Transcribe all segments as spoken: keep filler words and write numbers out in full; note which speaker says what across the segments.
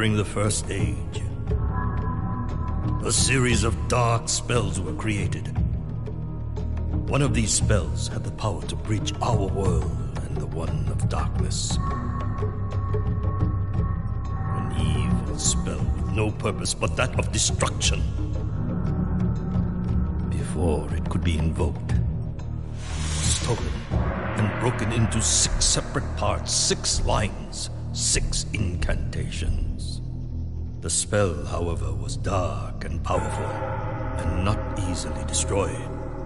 Speaker 1: during the First Age. A series of dark spells were created. One of these spells had the power to bridge our world and the one of darkness. An evil spell with no purpose but that of destruction. Before it could be invoked, stolen and broken into six separate parts, six lines, six incantations. The spell, however, was dark and powerful, and not easily destroyed.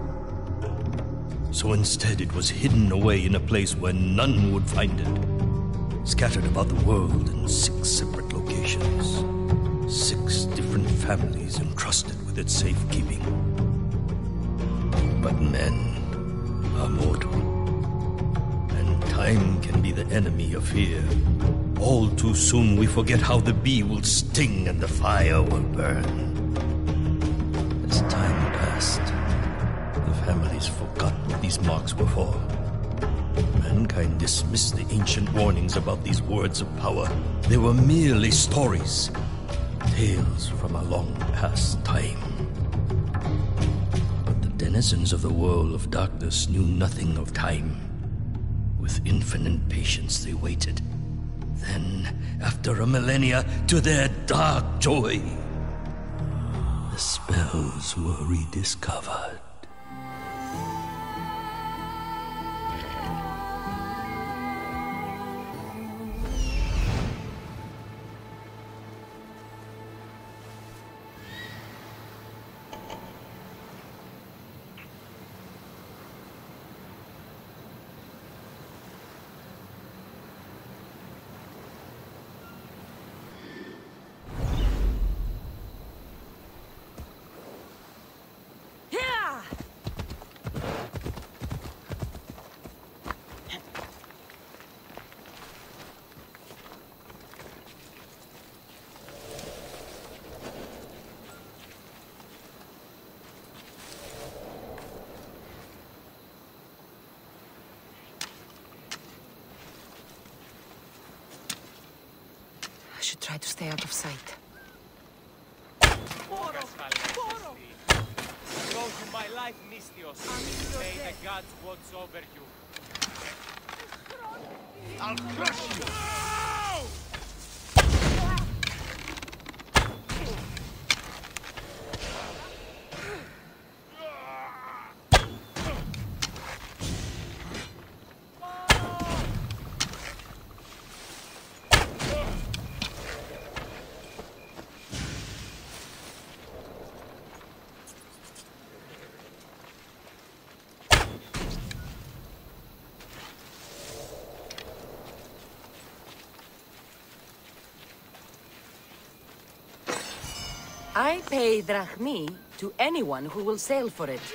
Speaker 1: So instead it was hidden away in a place where none would find it, scattered about the world in six separate locations, six different families entrusted with its safekeeping. But men are mortal, and time can be the enemy of fear. All too soon we forget how the bee will sting and the fire will burn. As time passed, the families forgot what these marks were for. Mankind dismissed the ancient warnings about these words of power. They were merely stories, tales from a long past time. But the denizens of the world of darkness knew nothing of time. With infinite patience they waited. Then, after a millennia, to their dark joy, the spells were rediscovered.
Speaker 2: I should try to stay out of sight.
Speaker 3: Go to my life, Mystios. May the gods watch over you.
Speaker 4: I'll crush you!
Speaker 2: I pay drachmi to anyone who will sail for it.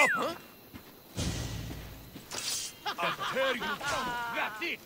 Speaker 4: Stop, huh?
Speaker 3: I'll tear you from. That's it.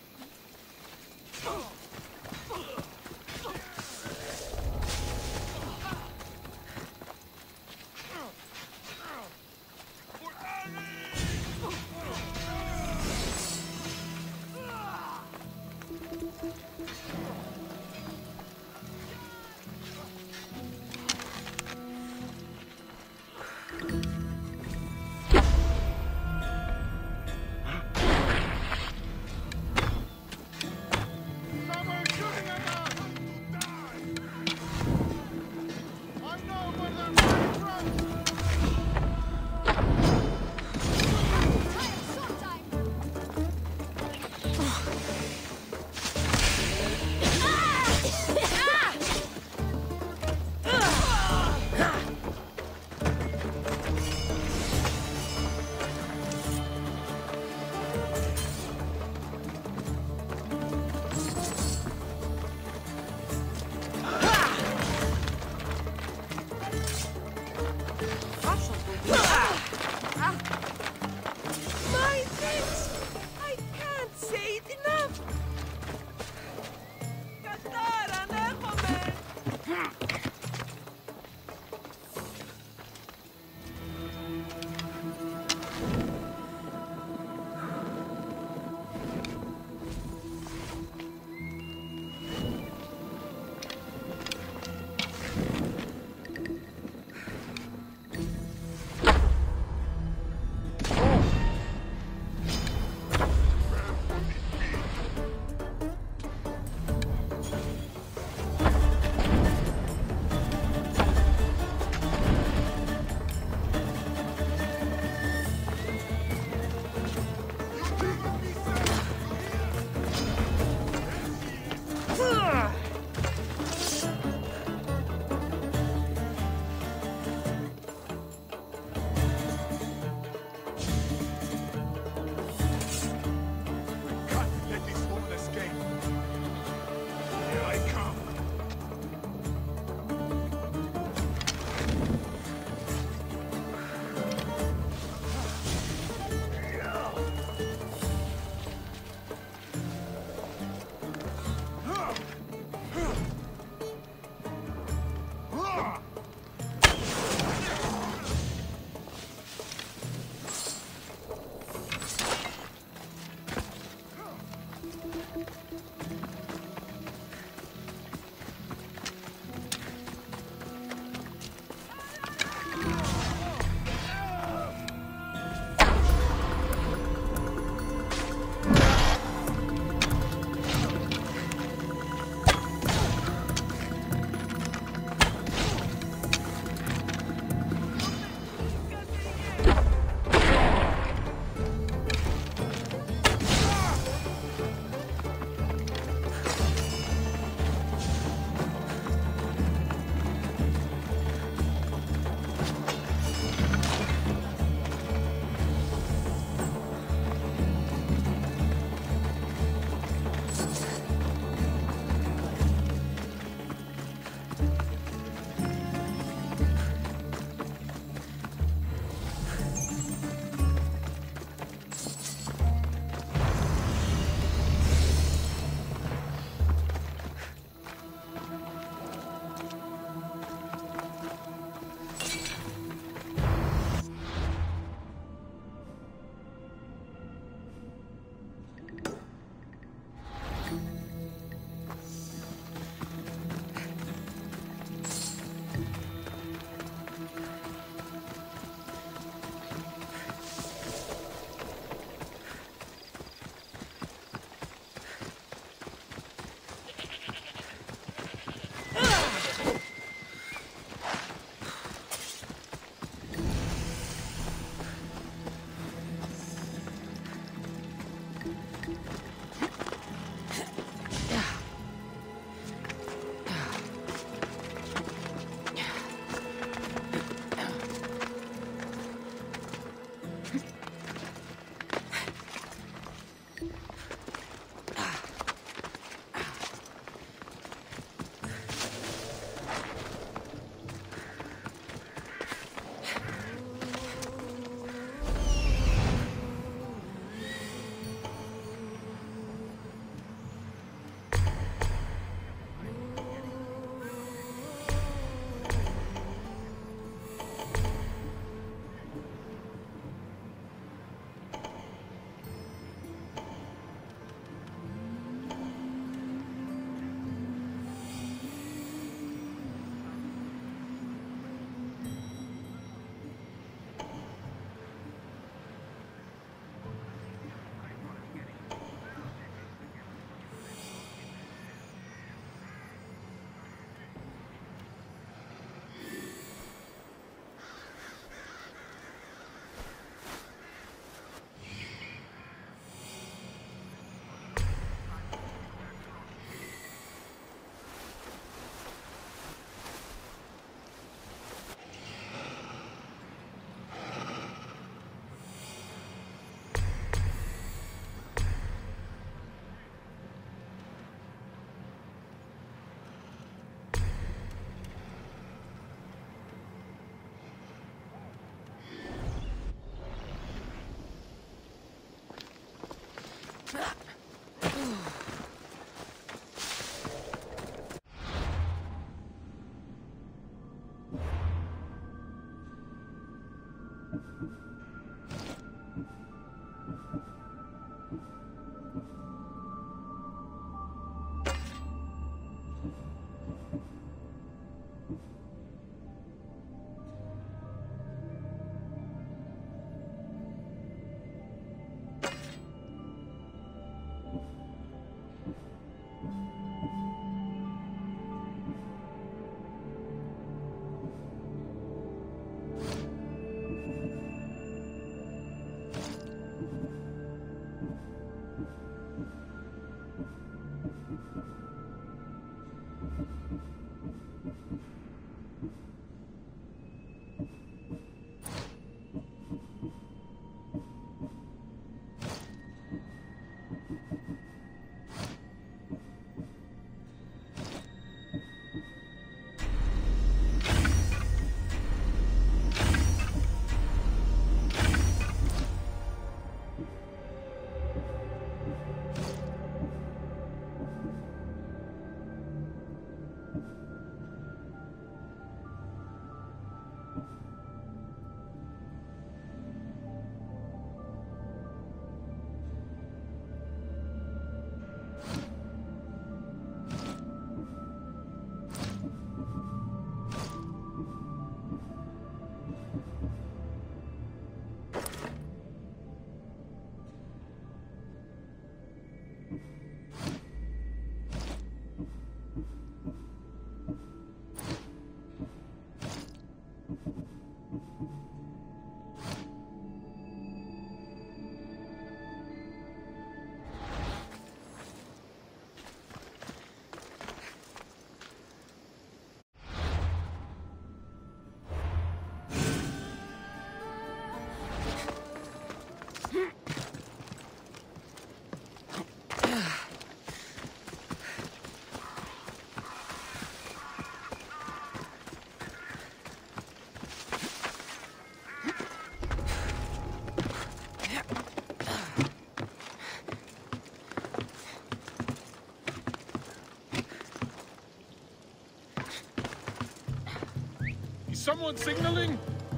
Speaker 4: Someone signaling?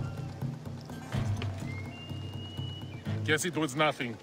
Speaker 4: Guess it was nothing.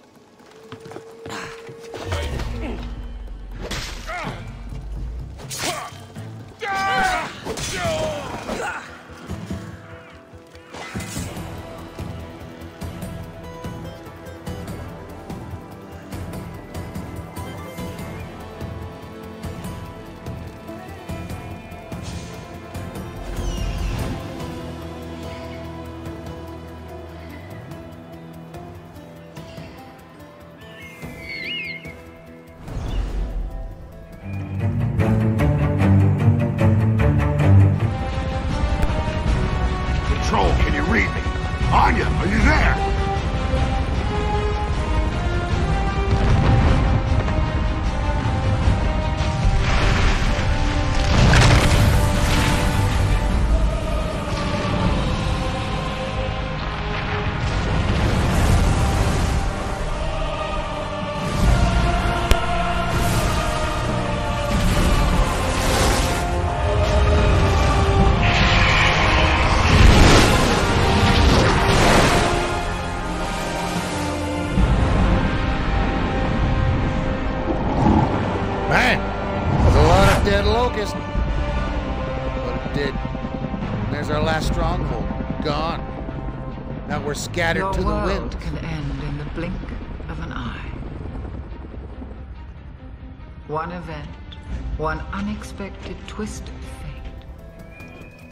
Speaker 5: Scattered
Speaker 6: Your
Speaker 5: to the
Speaker 6: world
Speaker 5: wind.
Speaker 6: Can end in the blink of an eye. One event, one unexpected twist of fate.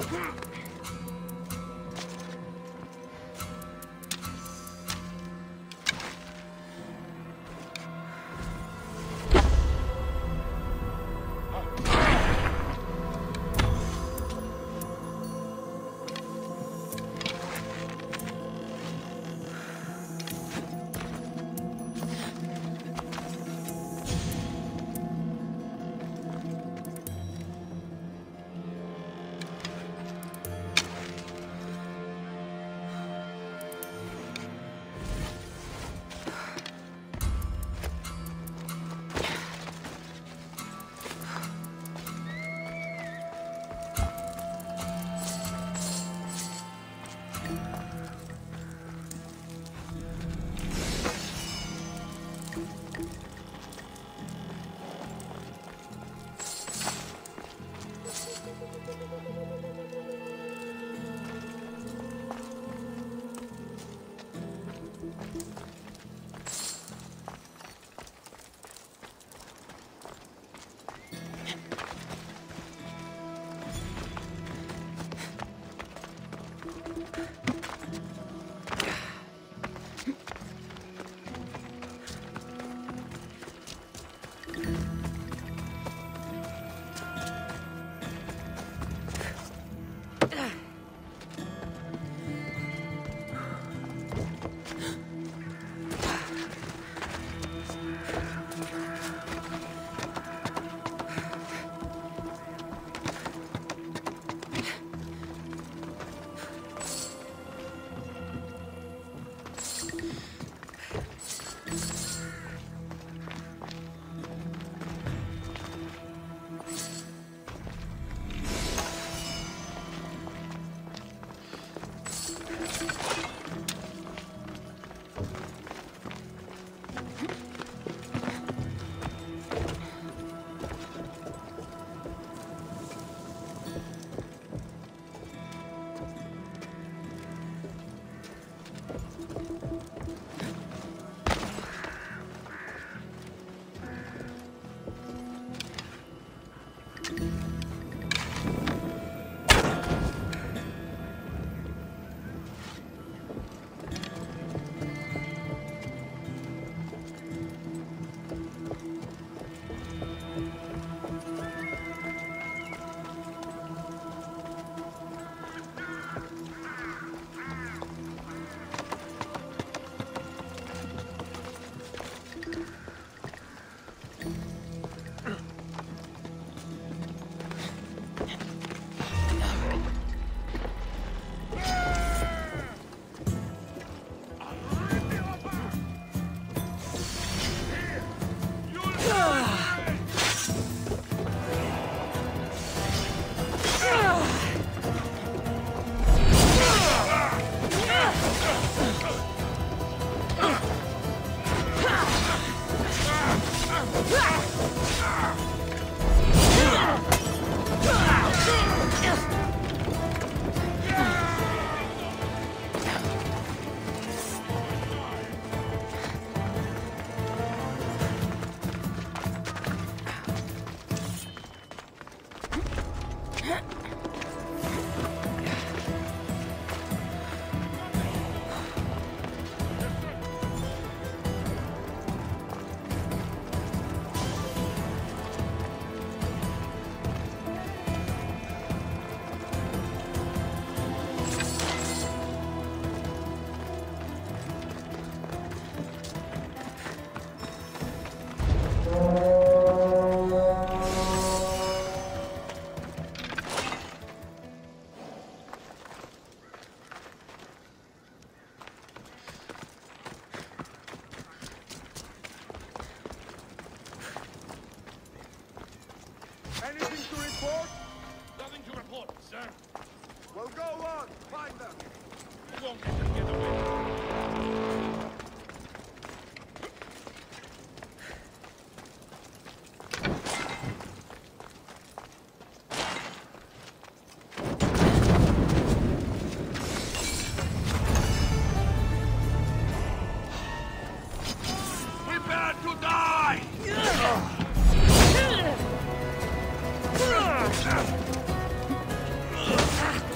Speaker 7: Ah!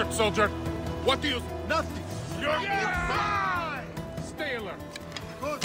Speaker 4: alert, soldier. What do you...
Speaker 5: Nothing.
Speaker 4: You're inside! Stay alert.
Speaker 5: Good.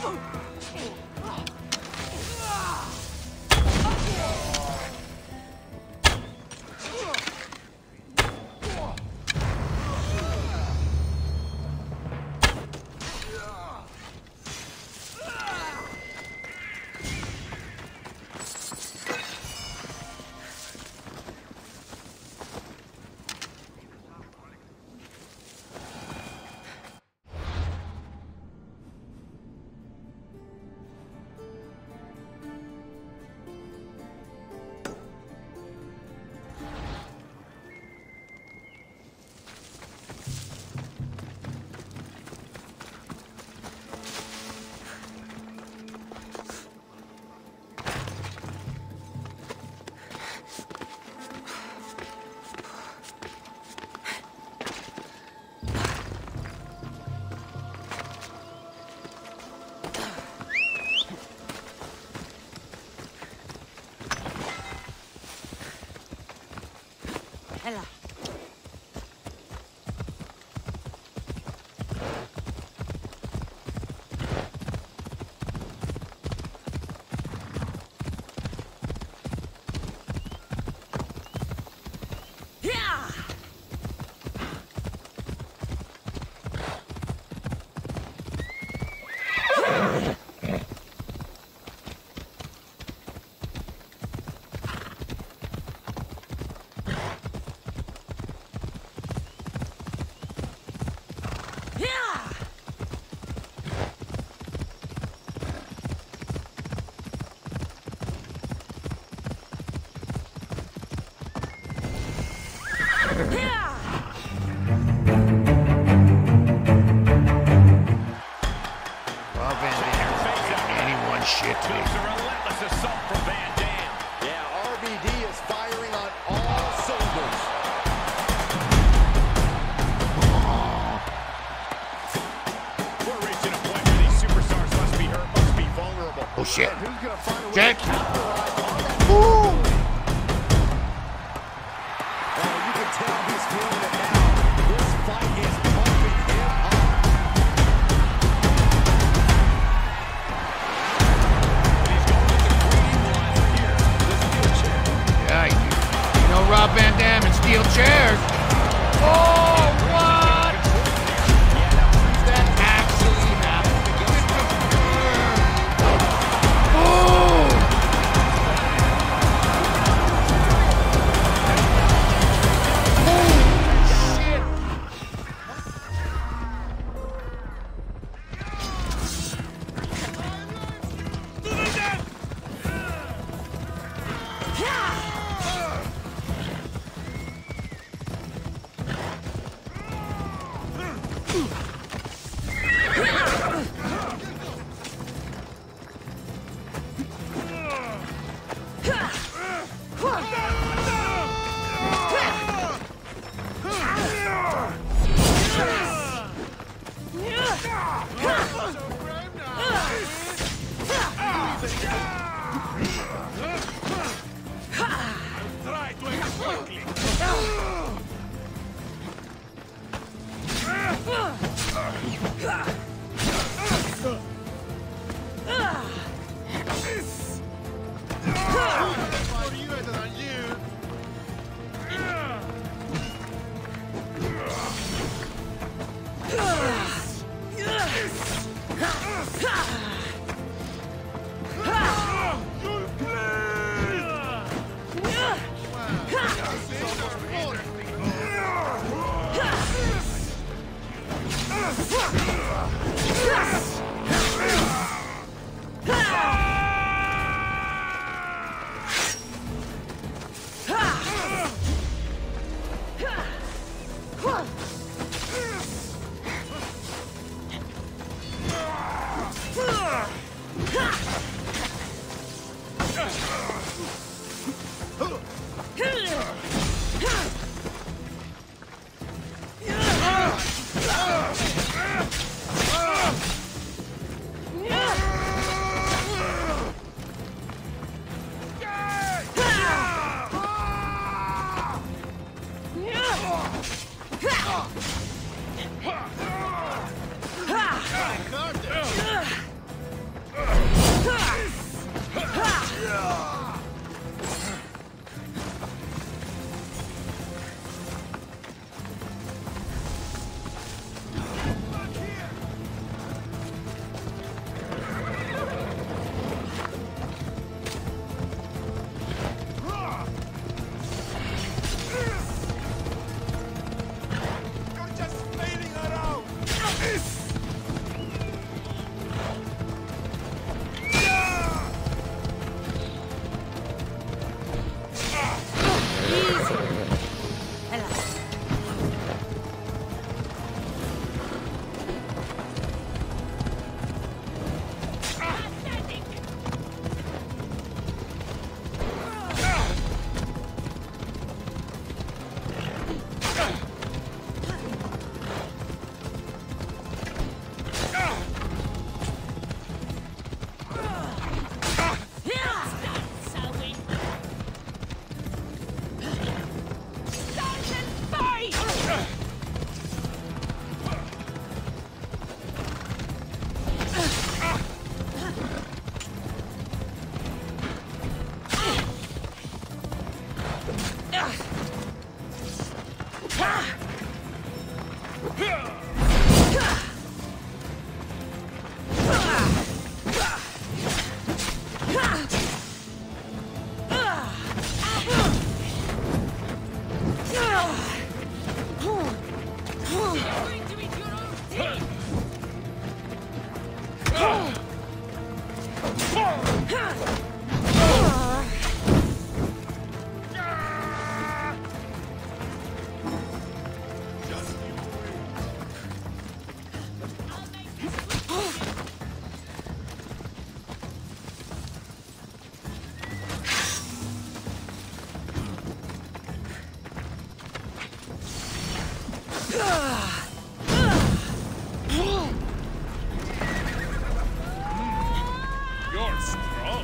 Speaker 2: Hela.
Speaker 5: Oh shit. Jack! Ooh!
Speaker 7: Oh, you can tell he's feeling it now. This fight is pumping him up. He's going with the green equalizer here. The steel chair.
Speaker 5: Yeah, you, you know Rob Van Dam and steel chairs. Oh, what? That actually happened.
Speaker 4: You're strong.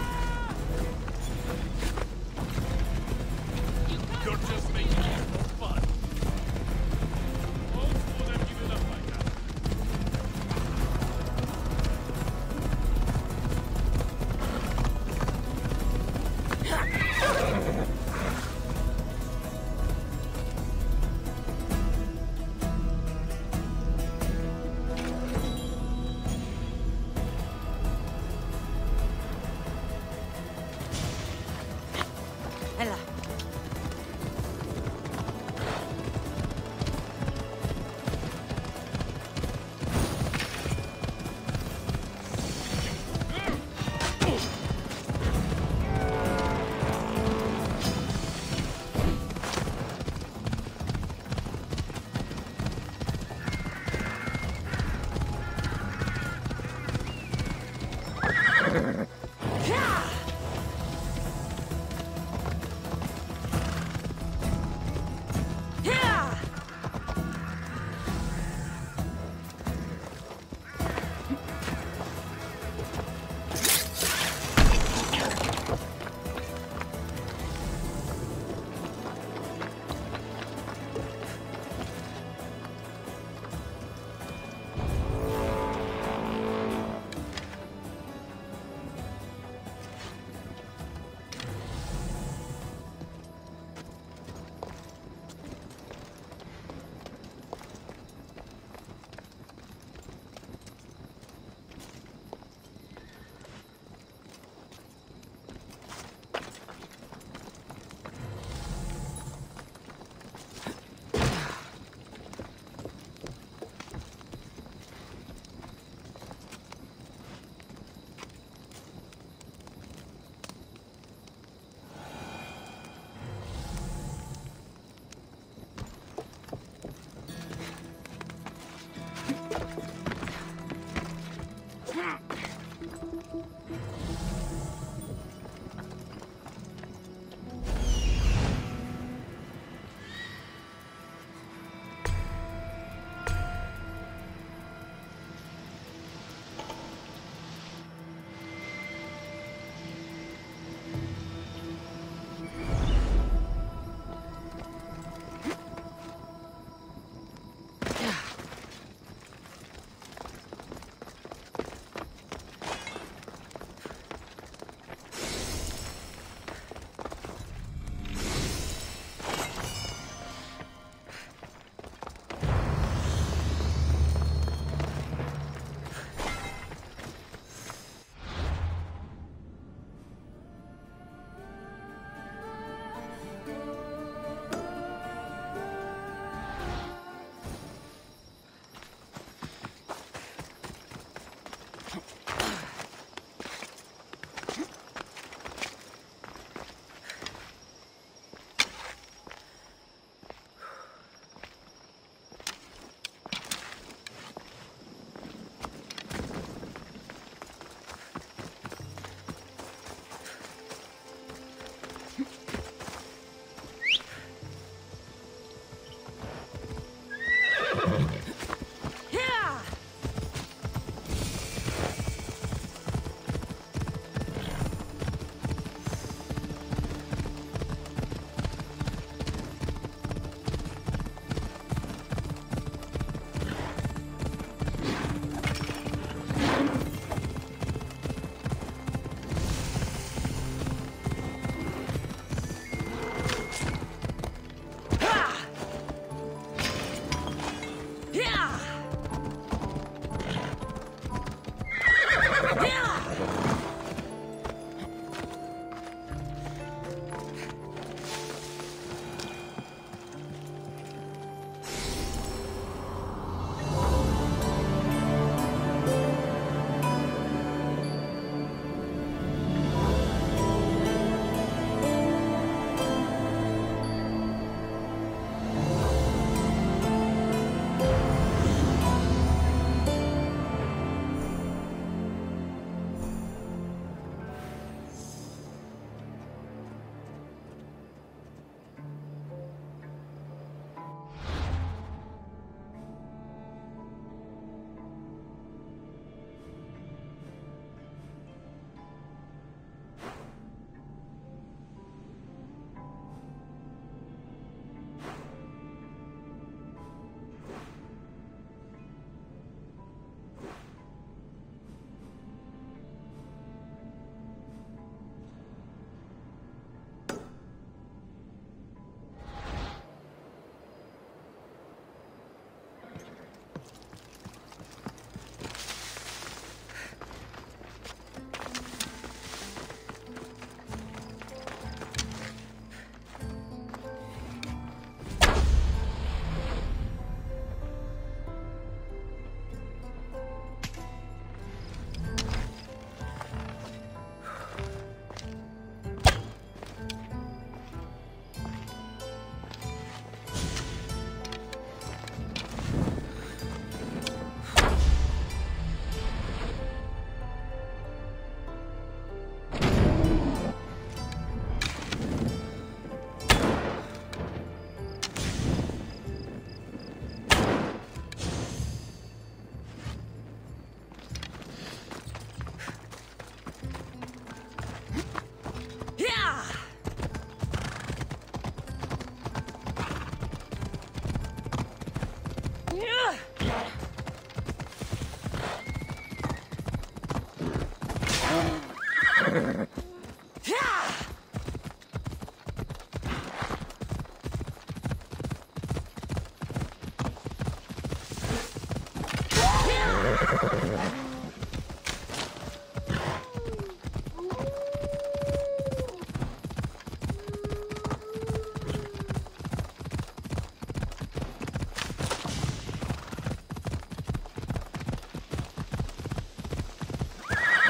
Speaker 4: You're just making it for fun. Most would have given up like that.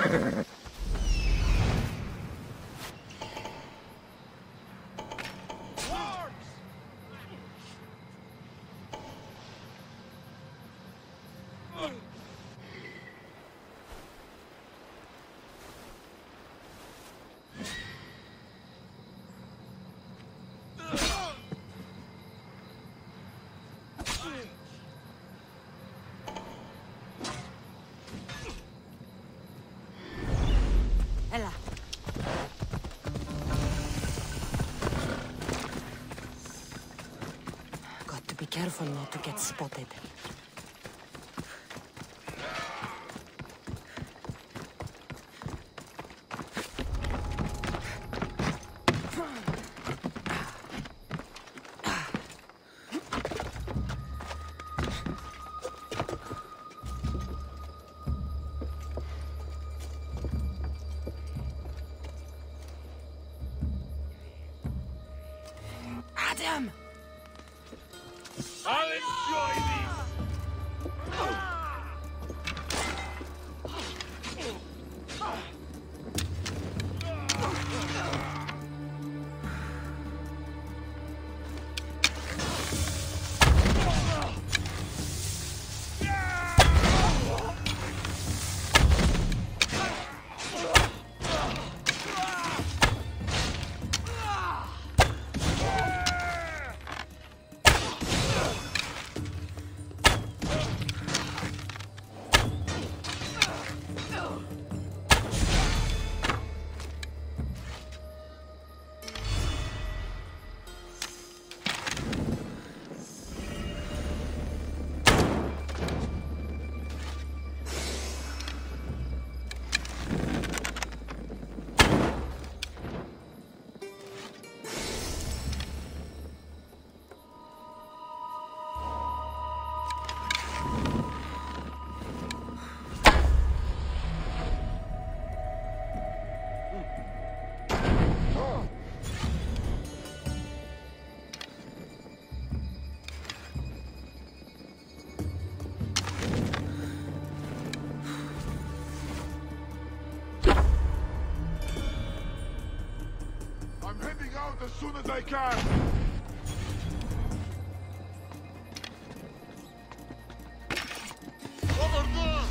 Speaker 2: Ella. Got to be careful not to get spotted. Adam!
Speaker 4: I'll enjoy this!
Speaker 8: As soon as I can! Over there!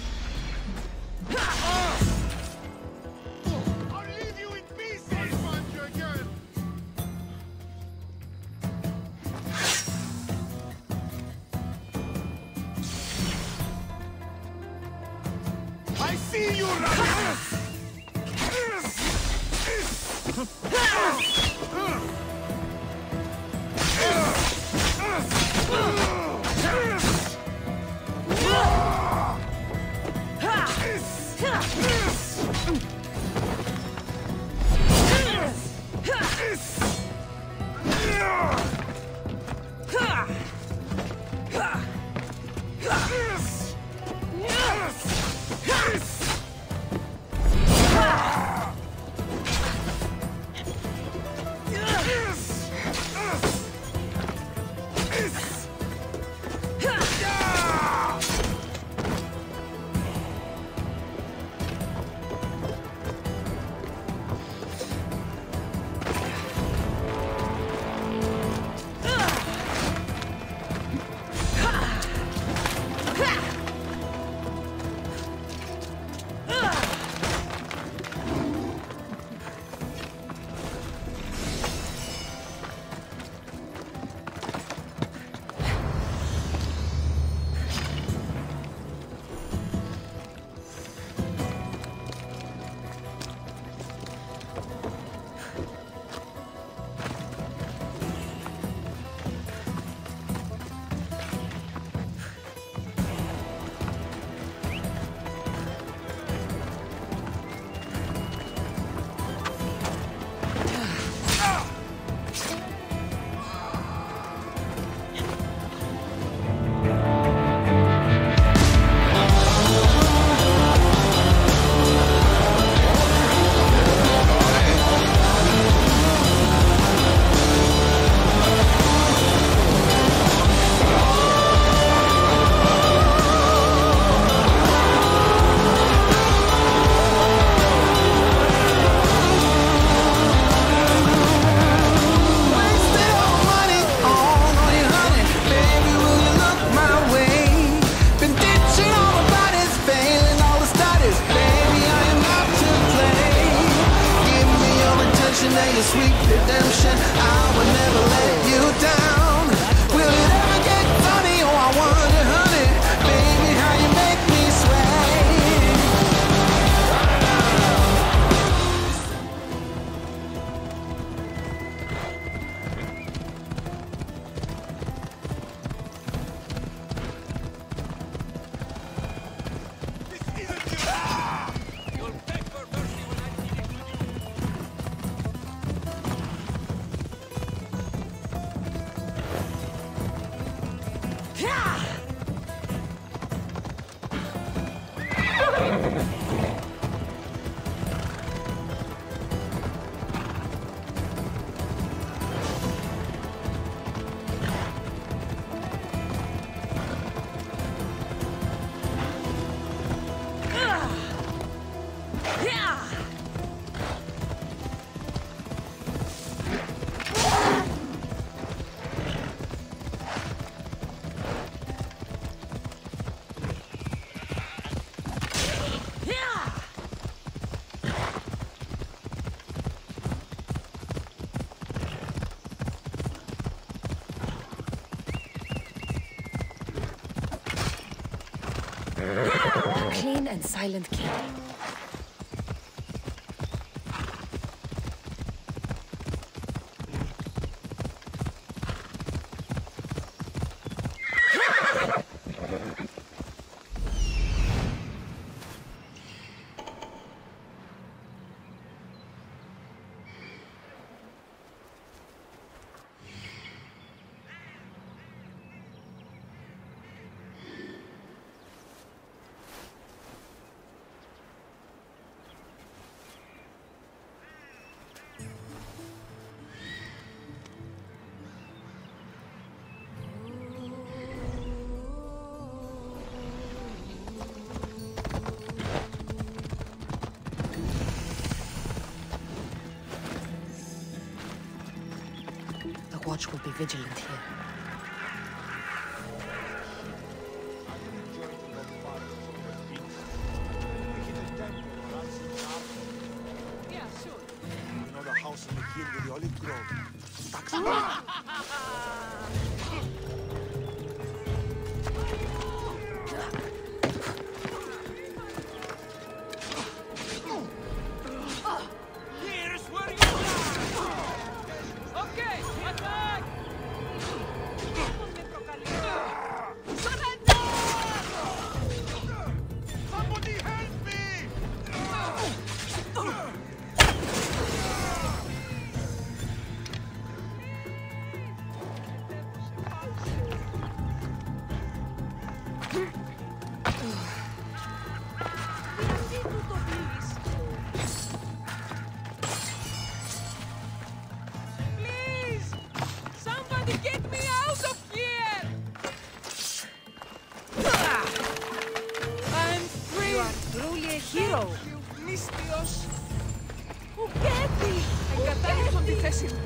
Speaker 8: Ah! I'll leave you in peace! I'll find you again! I see you, Ramirez!
Speaker 2: Clean and silent killing. The watch will be vigilant here.
Speaker 8: Yeah, sure. You know the house on the hill with the olive grove?
Speaker 3: Here's where you are! Okay, attack!
Speaker 8: Surrender! Somebody help me!
Speaker 3: Please! Somebody get me out of here! I'm free!
Speaker 2: You are truly a hero.
Speaker 3: Μύστιος! Ουκέτη! Εγκατάλειψαν τη θέση μου.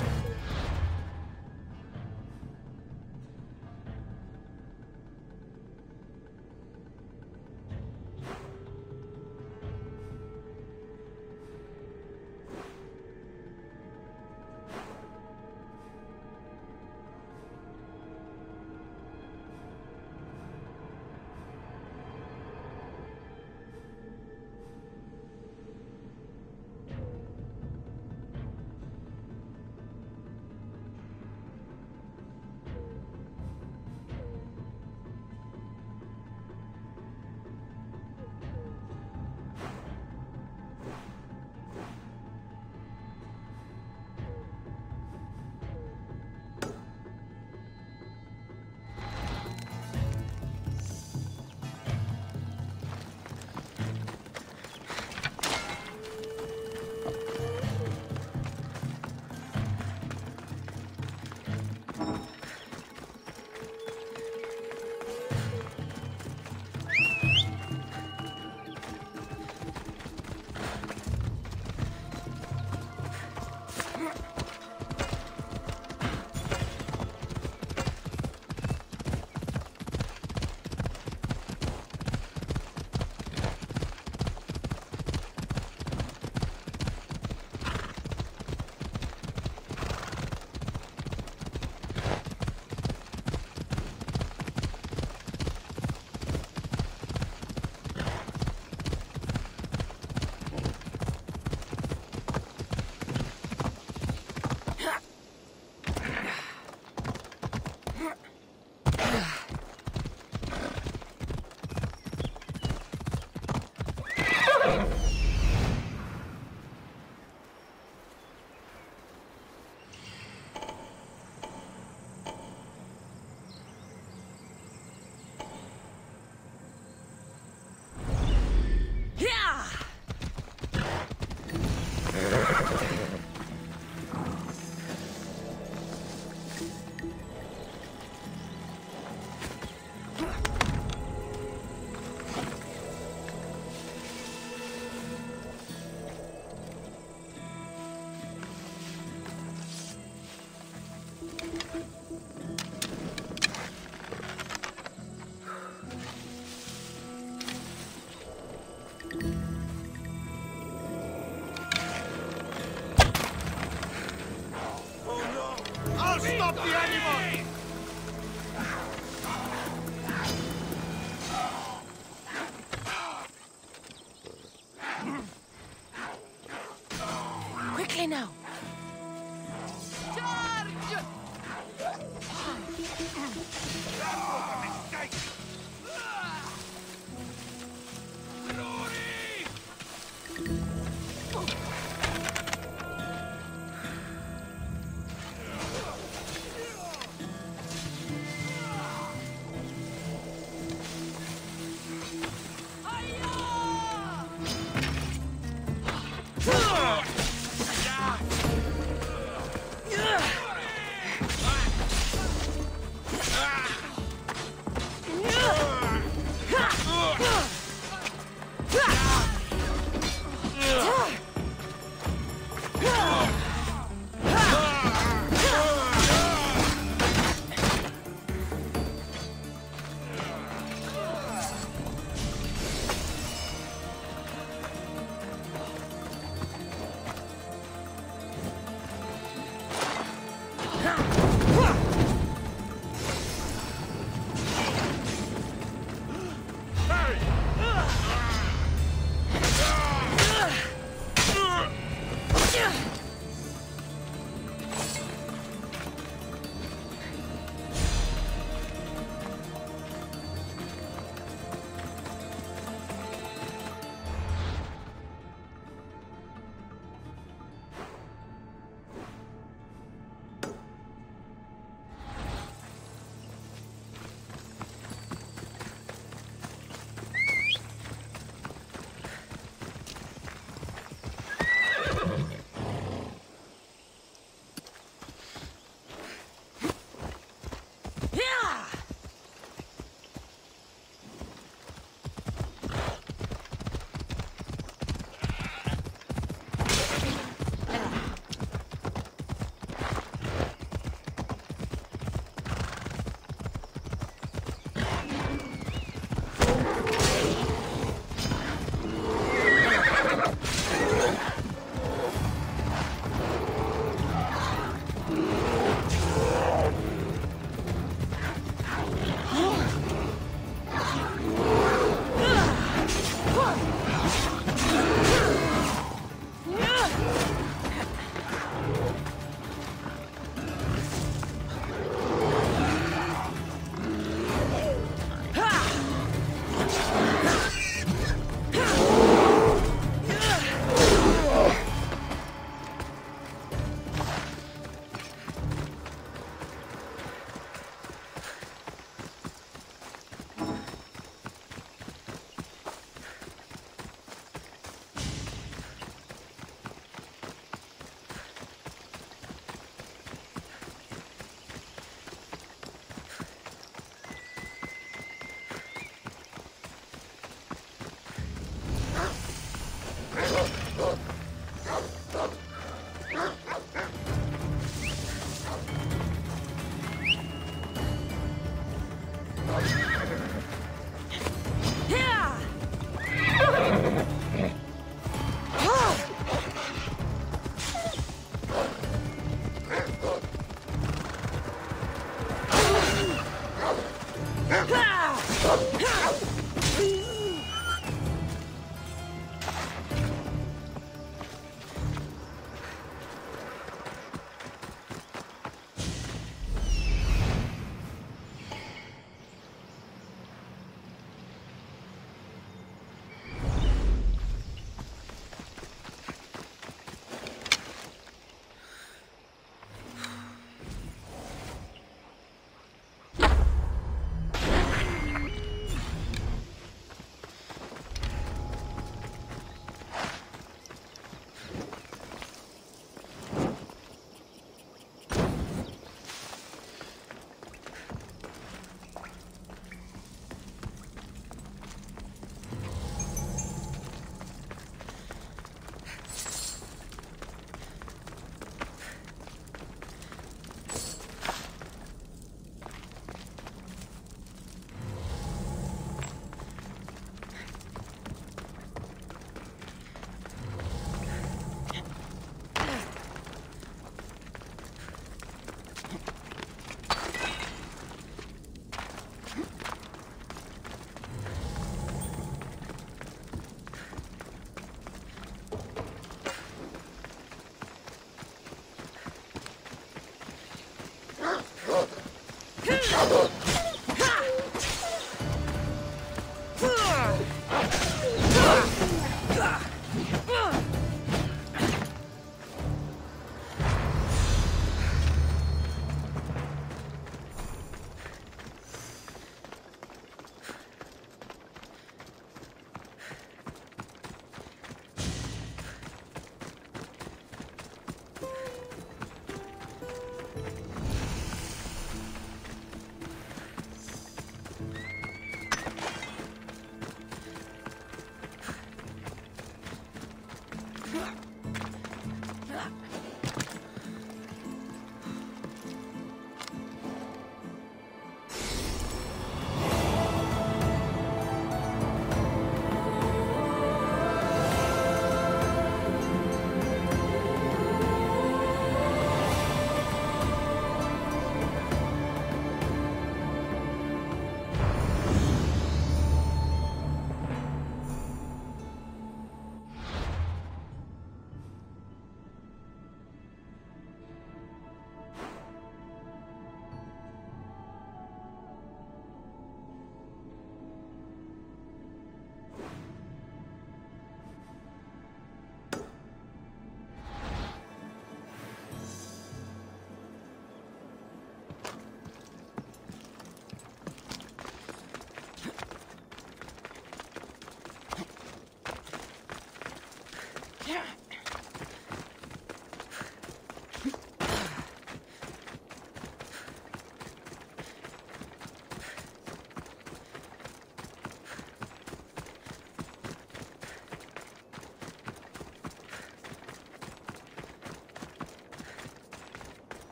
Speaker 8: I'll stop the animal!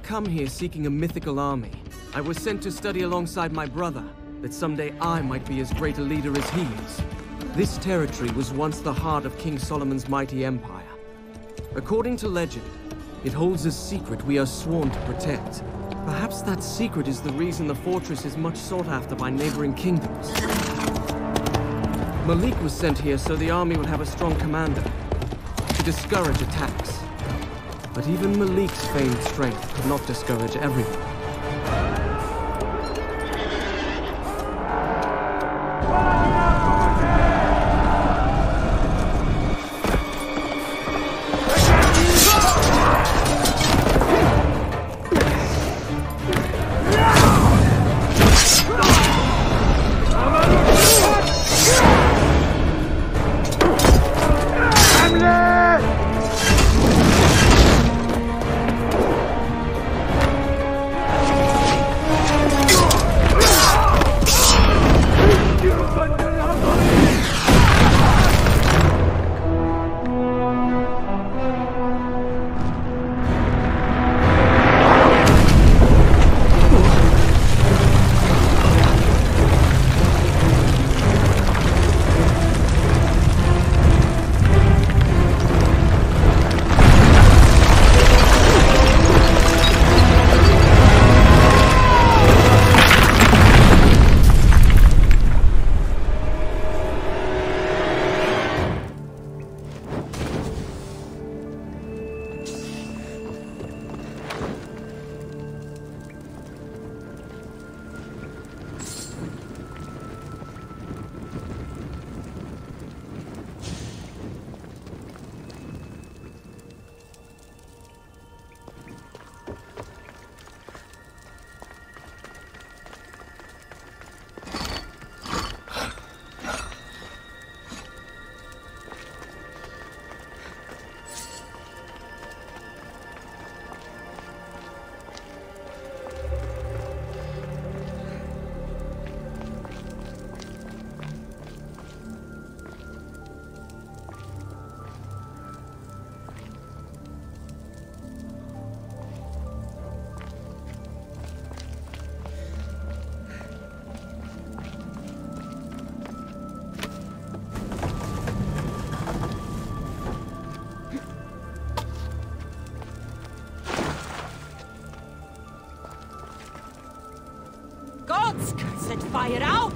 Speaker 9: come here seeking a mythical army. I was sent to study alongside my brother, that someday I might be as great a leader as he is. This territory was once the heart of King Solomon's mighty empire. According to legend, it holds a secret we are sworn to protect. Perhaps that secret is the reason the fortress is much sought after by neighboring kingdoms. Malik was sent here so the army would have a strong commander, to discourage attacks. But even Malik's famed strength could not discourage everyone.
Speaker 2: Gods, set fire out!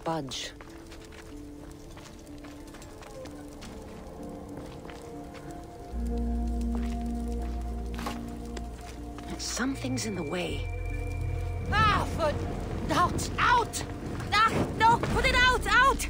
Speaker 2: budge. Something's in the way. Ah, foot! Out! Out! Ah, no! Put it out! Out!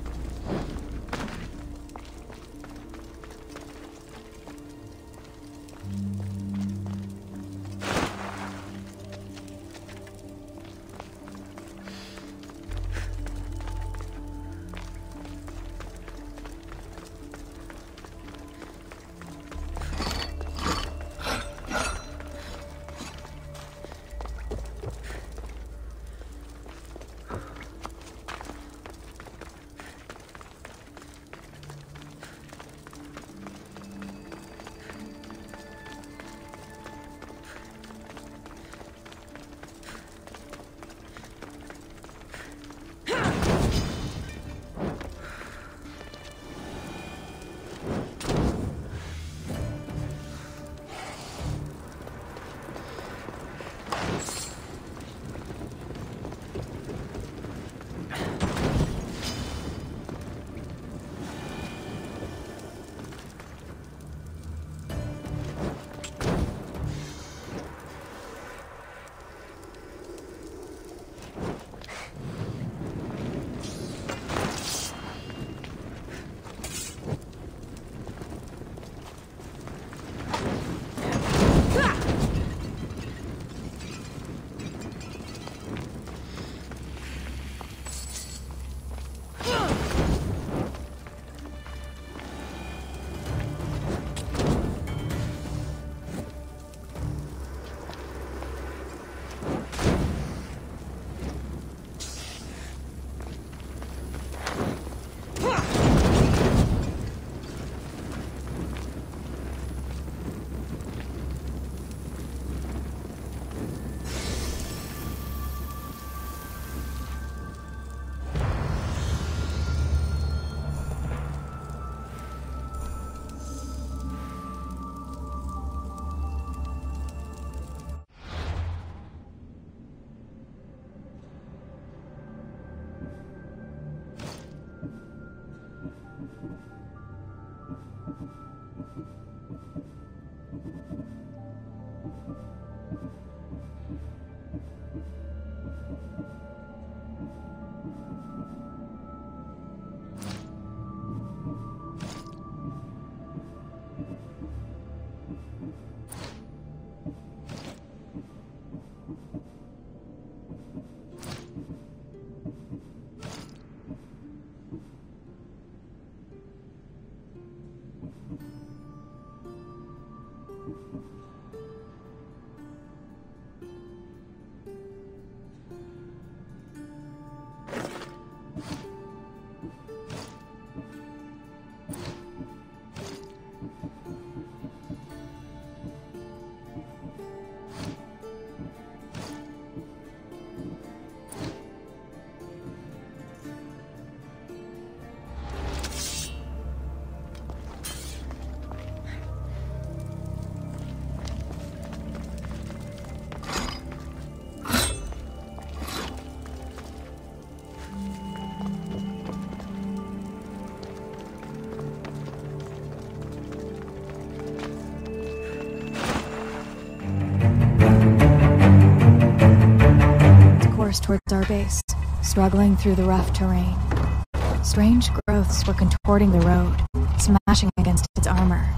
Speaker 10: Towards our base, struggling through the rough terrain. Strange growths were contorting the road, smashing against its armor.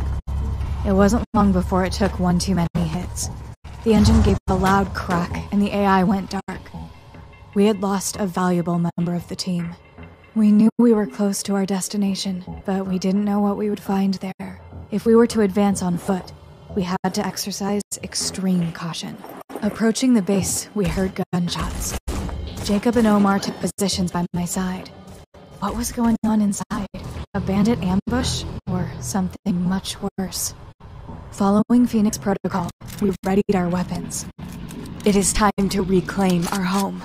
Speaker 10: It wasn't long before it took one too many hits. The engine gave a loud crack, and the A I went dark. We had lost a valuable member of the team. We knew we were close to our destination, but we didn't know what we would find there. If we were to advance on foot, we had to exercise extreme caution. Approaching the base, we heard gunshots. Jacob and Omar took positions by my side. What was going on inside? A bandit ambush? Or something much worse? Following Phoenix Protocol, we readied our weapons. It is time to reclaim our home.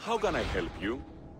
Speaker 11: How can I help you?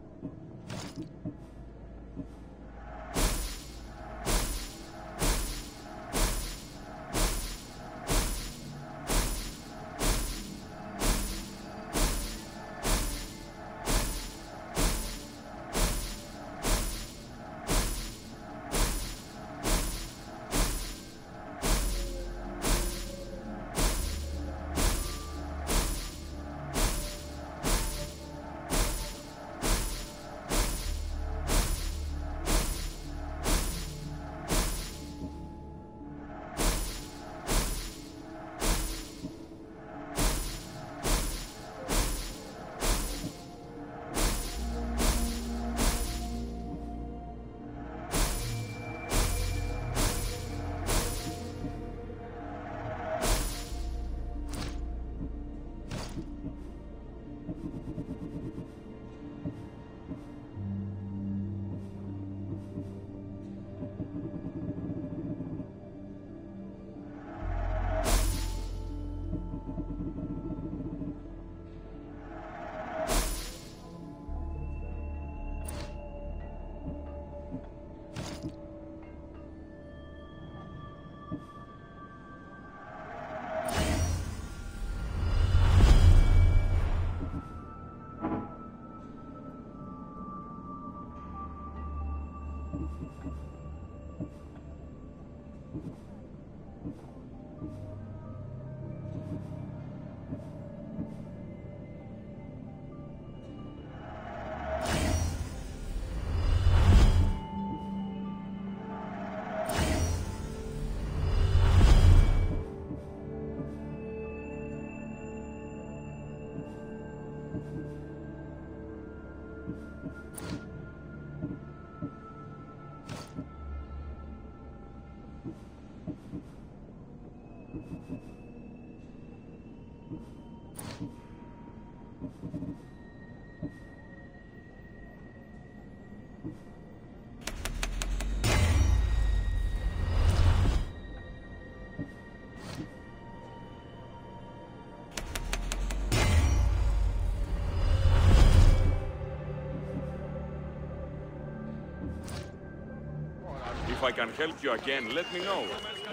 Speaker 11: If I can help you again, let me know.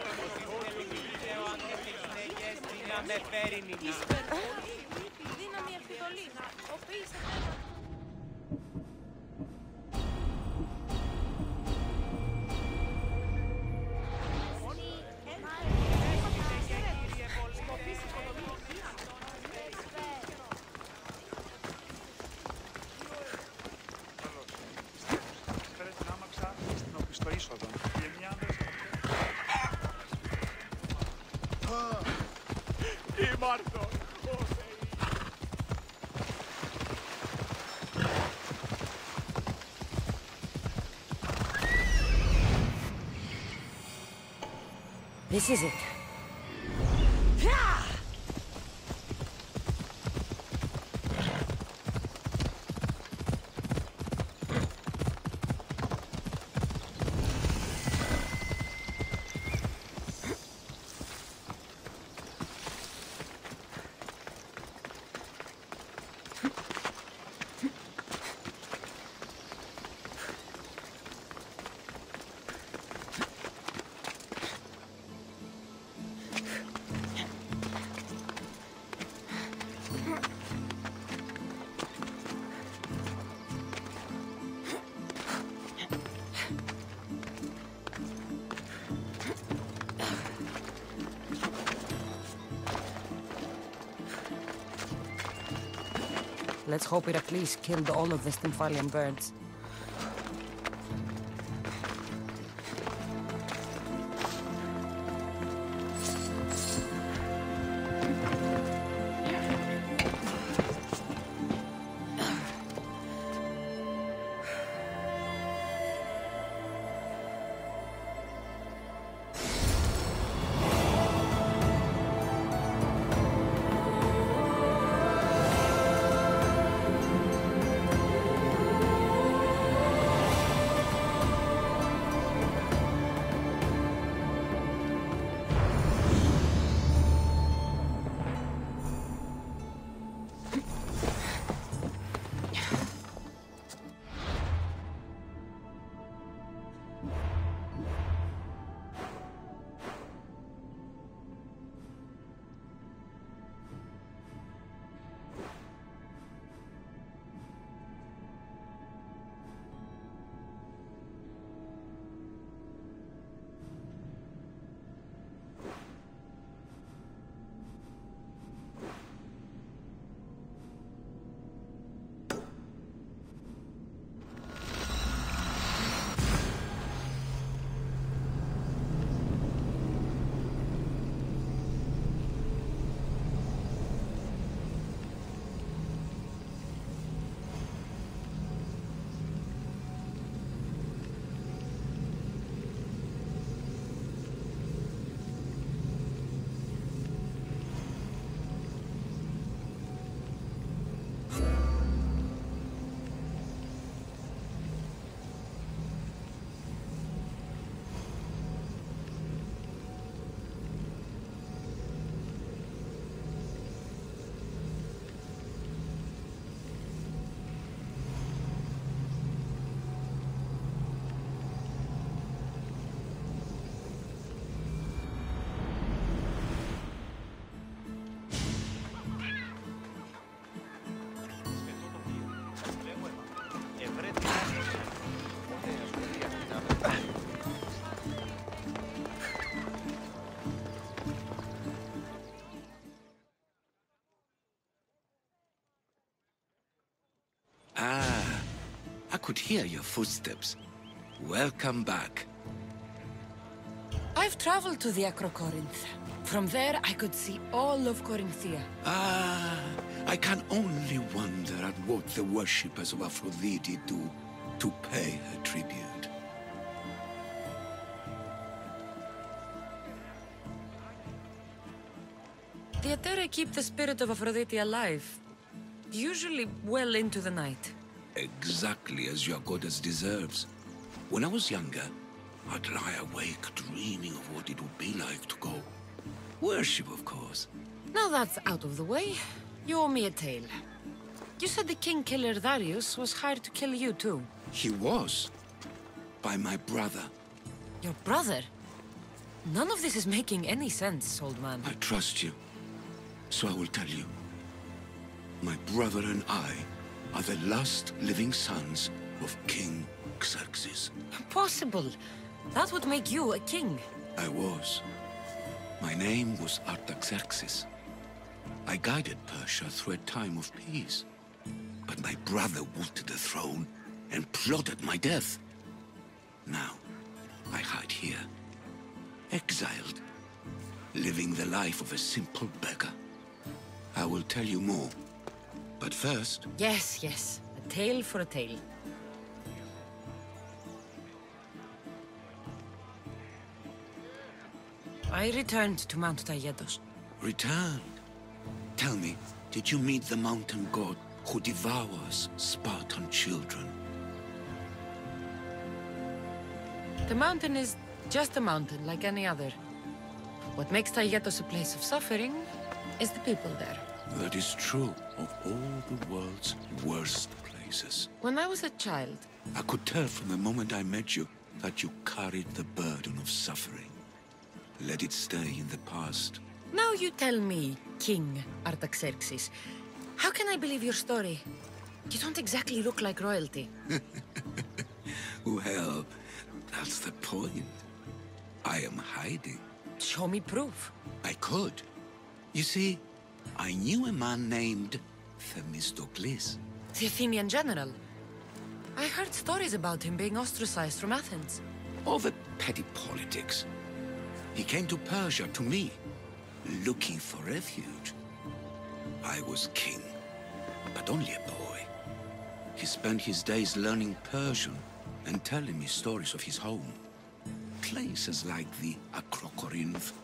Speaker 2: This is it. Let's hope it at least killed all of the Stymphalian birds.
Speaker 12: could hear your footsteps. Welcome back.
Speaker 2: I've traveled to the Acrocorinth. From there, I could see all of Corinthia.
Speaker 12: Ah, I can only wonder at what the worshippers of Aphrodite do to pay her tribute.
Speaker 2: The Aether keep the spirit of Aphrodite alive, usually well into the night.
Speaker 12: Exactly as your goddess deserves. When I was younger, I'd lie awake dreaming of what it would be like to go. Worship, of course.
Speaker 2: Now that's out of the way, you owe me a tale. You said the king killer Darius was hired to kill you too.
Speaker 12: He was. By my brother.
Speaker 2: Your brother? None of this is making any sense, old man.
Speaker 12: I trust you. So I will tell you. My brother and I are the last living sons of King Xerxes.
Speaker 2: Impossible. That would make you a king.
Speaker 12: I was. My name was Artaxerxes. I guided Persia through a time of peace. But my brother wanted the throne and plotted my death. Now, I hide here, exiled, living the life of a simple beggar. I will tell you more, but first...
Speaker 2: Yes, yes, a tale for a tale. I returned to Mount Taygetos.
Speaker 12: Returned? Tell me, did you meet the mountain god who devours Spartan children?
Speaker 2: The mountain is just a mountain like any other. What makes Taygetos a place of suffering is the people there.
Speaker 12: That is true of all the world's worst places.
Speaker 2: When I was a child...
Speaker 12: I could tell from the moment I met you that you carried the burden of suffering. Let it stay in the past.
Speaker 2: Now you tell me, King Artaxerxes, how can I believe your story? You don't exactly look like royalty.
Speaker 12: Well, that's the point. I am hiding.
Speaker 2: Show me proof.
Speaker 12: I could. You see, I knew a man named Themistocles.
Speaker 2: The Athenian general. I heard stories about him being ostracized from Athens.
Speaker 12: Over petty politics. He came to Persia to me, looking for refuge. I was king, but only a boy. He spent his days learning Persian and telling me stories of his home. Places like the Acrocorinth.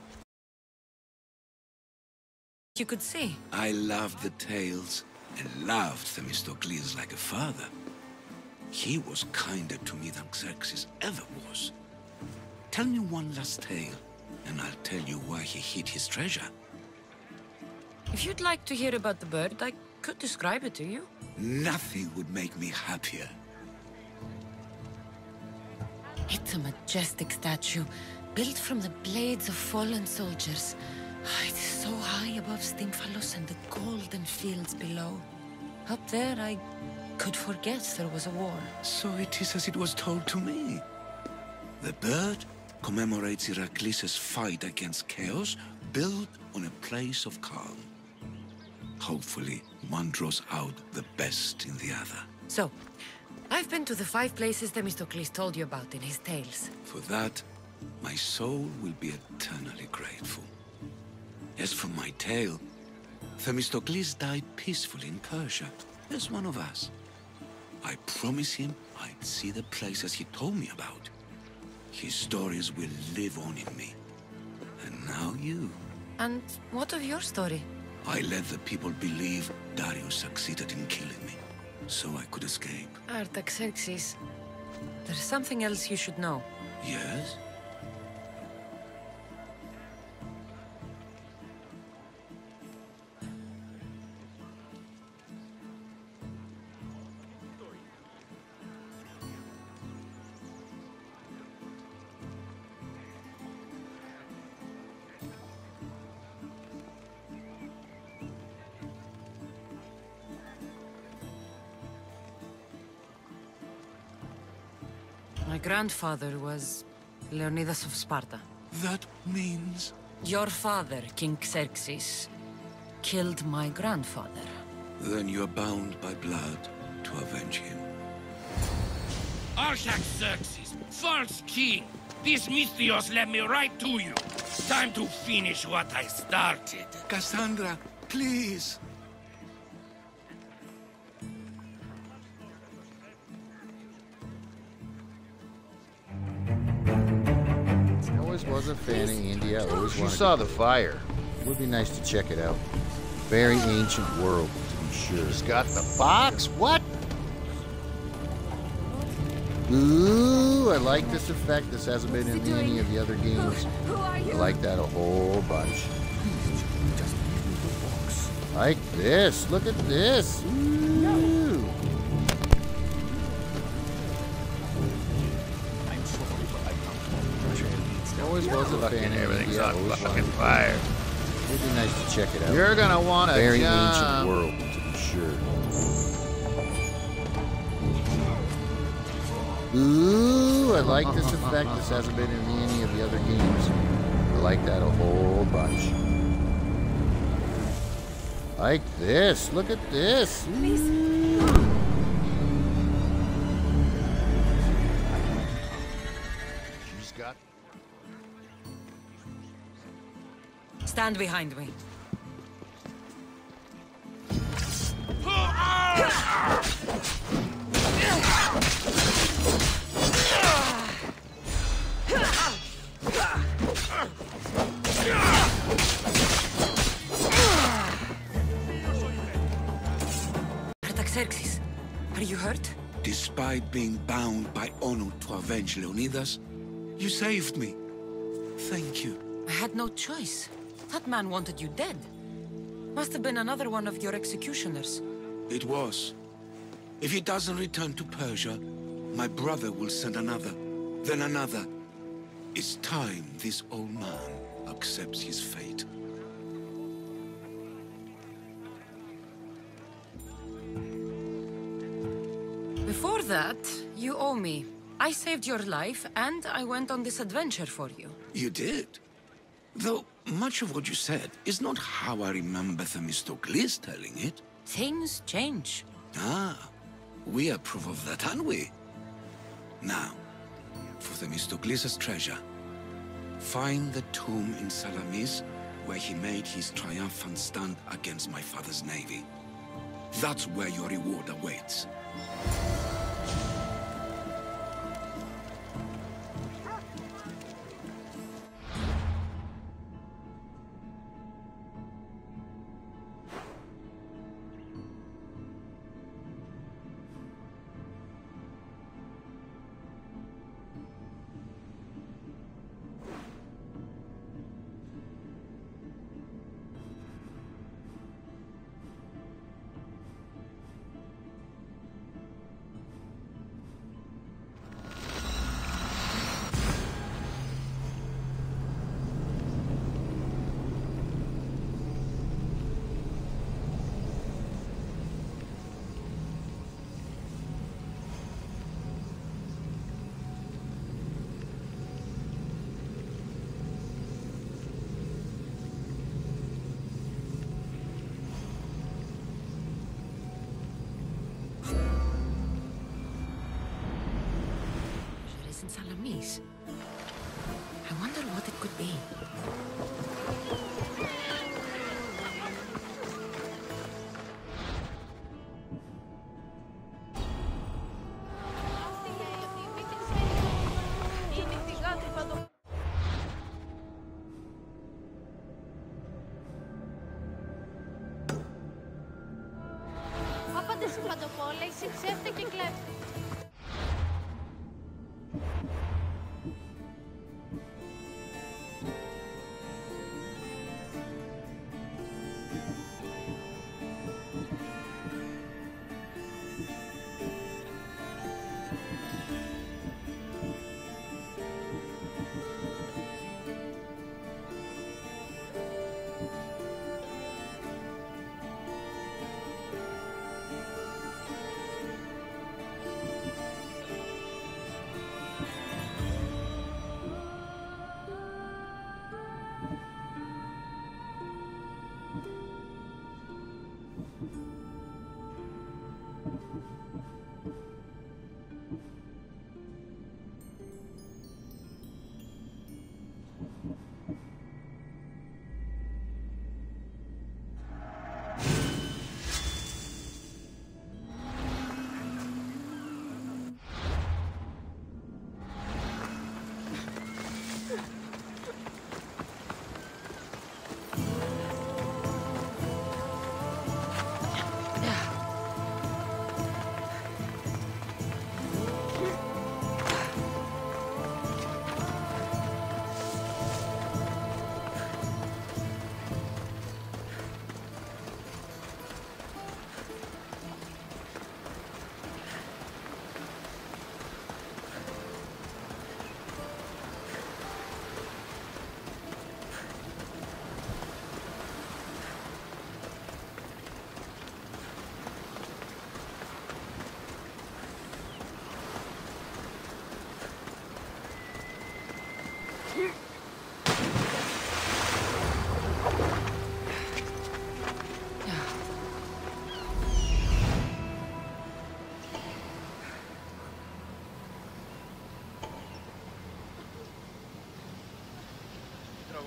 Speaker 2: You could see.
Speaker 12: I loved the tales and loved Themistocles like a father. He was kinder to me than Xerxes ever was. Tell me one last tale, and I'll tell you why he hid his treasure.
Speaker 2: If you'd like to hear about the bird, I could describe it to you.
Speaker 12: Nothing would make me happier.
Speaker 2: It's a majestic statue, built from the blades of fallen soldiers. It is so high above Stymphalos and the golden fields below. Up there, I could forget there was a war.
Speaker 12: So it is as it was told to me. The bird commemorates Heracles' fight against chaos, built on a place of calm. Hopefully, one draws out the best in the other.
Speaker 2: So, I've been to the five places Themistocles told you about in his tales.
Speaker 12: For that, my soul will be eternally grateful. As for my tale, Themistocles died peacefully in Persia, as one of us. I promise him I'd see the places he told me about. His stories will live on in me. And now you.
Speaker 2: And what of your story?
Speaker 12: I let the people believe Darius succeeded in killing me, so I could escape.
Speaker 2: Artaxerxes, there's something else you should know.
Speaker 12: Yes?
Speaker 2: My grandfather was Leonidas of Sparta.
Speaker 12: That means...
Speaker 2: Your father, King Xerxes, killed my grandfather.
Speaker 12: Then you're bound by blood to avenge him.
Speaker 13: Artaxerxes, false king. These Mythios led me right to you. Time to finish what I started.
Speaker 12: Cassandra, please.
Speaker 14: I always was a fan of India. I always
Speaker 5: You
Speaker 14: wanted
Speaker 5: saw
Speaker 14: to
Speaker 5: the fire.
Speaker 14: It would be nice to check it out. Very ancient world, to be sure.
Speaker 5: He's got the box? What?
Speaker 14: Ooh, I like this effect. This hasn't been in any of the other games. I like that a whole bunch. Like this. Look at this. Ooh. Always was a fan of
Speaker 5: Everything's
Speaker 14: India.
Speaker 5: on
Speaker 14: Always
Speaker 5: fucking
Speaker 14: wanted to-
Speaker 5: fire.
Speaker 14: It'd be nice to check it out.
Speaker 5: You're gonna want to
Speaker 14: Very
Speaker 5: jump.
Speaker 14: ancient world, to be sure. Ooh, I like this effect. This hasn't been in any of the other games. I like that a whole bunch. Like this. Look at this. Ooh.
Speaker 5: She's got...
Speaker 2: Stand behind me. Artaxerxes, are you hurt?
Speaker 12: Despite being bound by honor to avenge Leonidas, you saved me. Thank you.
Speaker 2: I had no choice. That man wanted you dead. Must have been another one of your executioners.
Speaker 12: It was. If he doesn't return to Persia, my brother will send another, then another. It's time this old man accepts his fate.
Speaker 2: Before that, you owe me. I saved your life, and I went on this adventure for you.
Speaker 12: You did? Though much of what you said is not how I remember Themistocles telling it.
Speaker 2: Things change.
Speaker 12: Ah, we approve of that, aren't we? Now, for Themistocles' treasure, find the tomb in Salamis where he made his triumphant stand against my father's navy. That's where your reward awaits.
Speaker 2: In Salamis. I wonder what it could be.
Speaker 15: Άπαντε συμπαντοπόλα, είσαι ψεύτη και κλέφτη.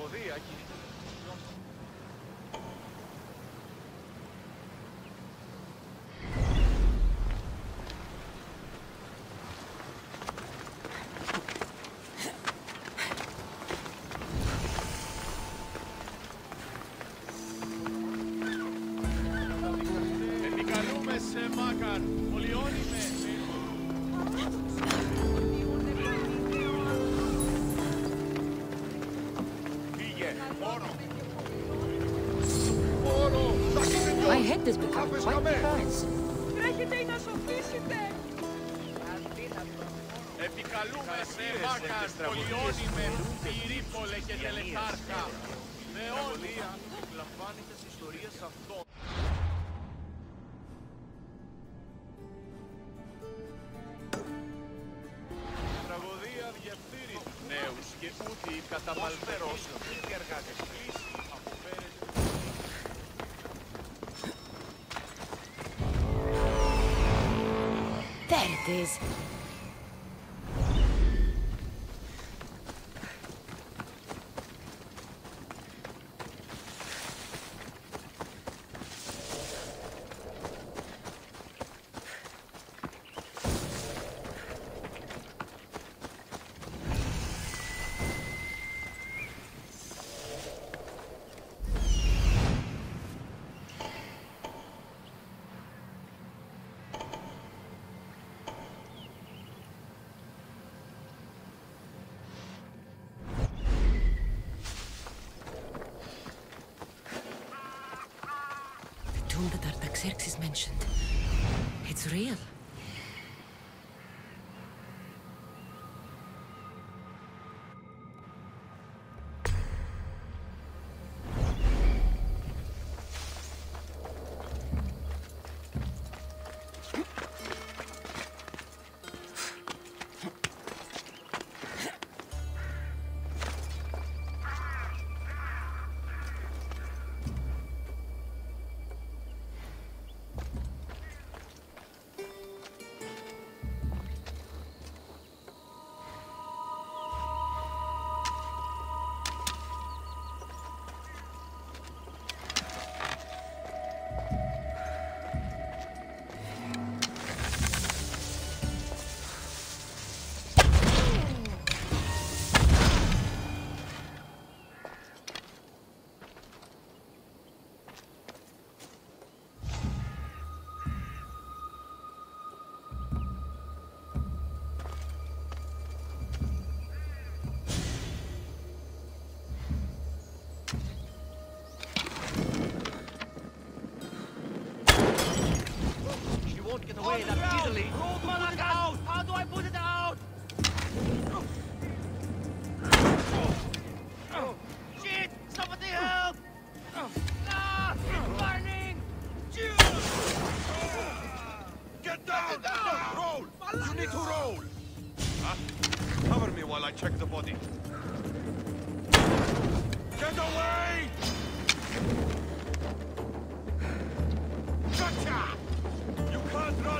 Speaker 8: Τραγωδία, κύριε. Επικαλούμε σε Μάκαρ, ολιώνει με.
Speaker 2: My head has become quite close.
Speaker 8: Επικαλούμε σε Μάκαρ, ολιώνει με, πυρίπολε και τελετάρχα. Δεόλια, λαμβάνεται στις ιστορίες αυτών. Τραγωδία διευθύνει τους νέους και ούτε οι καταπαλτερώσεων και εργάτες πλήση αποφέρεται.
Speaker 2: There it is. That Artaxerxes mentioned. It's real.
Speaker 8: Get away that easily. Put it out! How do I put it out? Oh. Shit! Somebody help! Ah! It's burning!
Speaker 4: Get down! Get down! Roll! You need to roll! Huh? Cover me while I check the body. Get away! Gotcha! You can't run!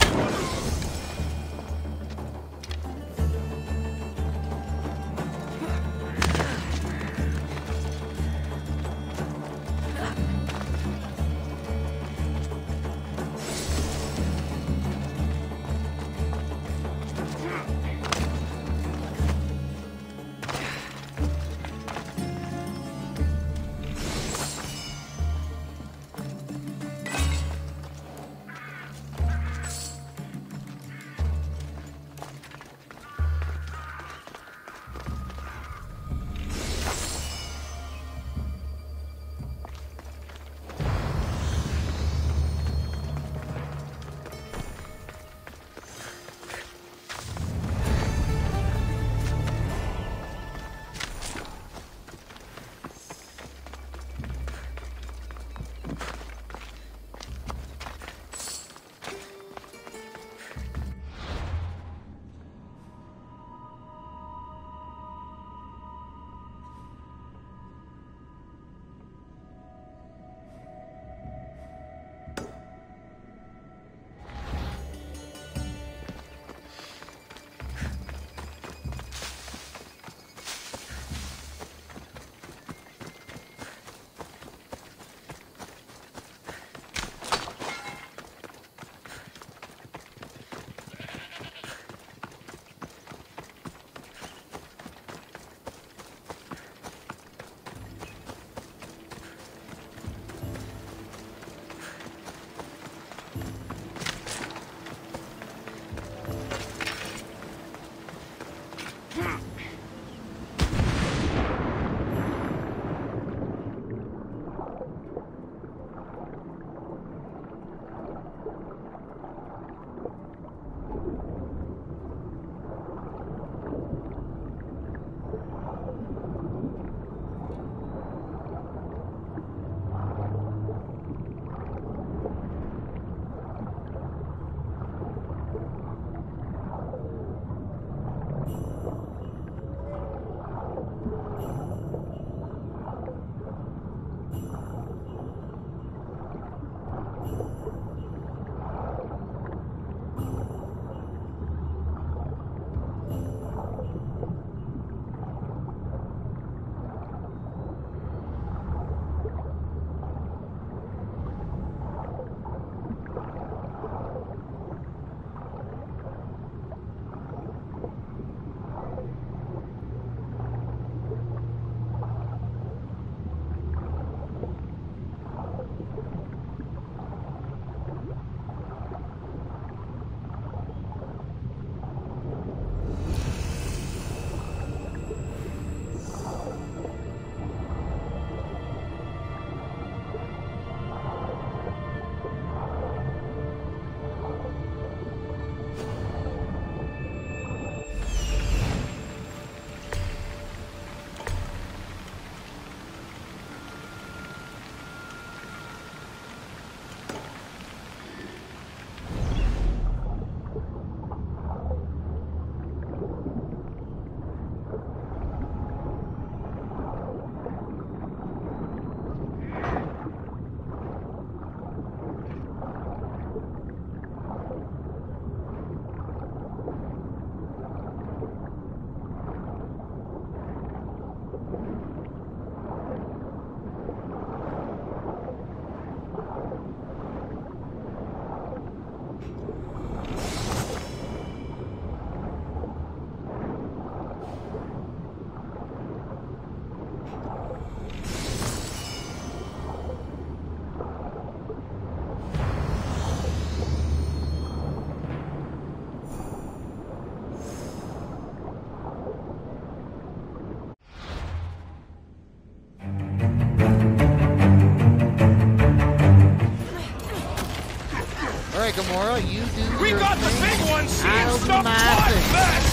Speaker 14: Okay, Gamora, you do
Speaker 8: We
Speaker 14: your
Speaker 8: got
Speaker 14: thing.
Speaker 8: the big one, see?
Speaker 14: I'll do
Speaker 8: Stop
Speaker 14: my
Speaker 8: fight
Speaker 14: thing.
Speaker 8: back!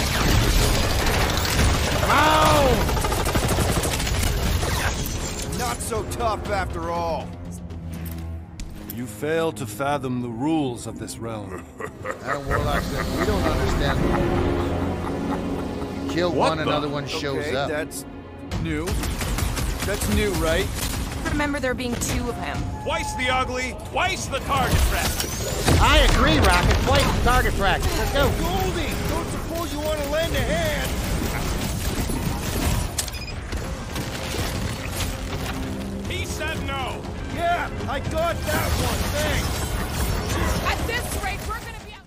Speaker 14: Oh!
Speaker 7: Not so tough after all.
Speaker 16: You fail to fathom the rules of this realm.
Speaker 14: That warlock said, we don't understand the rules. You kill
Speaker 7: What
Speaker 14: one,
Speaker 7: the?
Speaker 14: another one shows
Speaker 7: okay,
Speaker 14: up.
Speaker 7: That's new. That's new, right?
Speaker 17: Remember there being two of him.
Speaker 8: Twice the ugly, twice the target practice.
Speaker 14: I agree, Rocket. Twice the target practice. Let's go.
Speaker 7: Goldie, don't suppose you want to lend a hand?
Speaker 8: He said no.
Speaker 7: Yeah, I got that one, thanks.
Speaker 17: At this rate, we're gonna be out.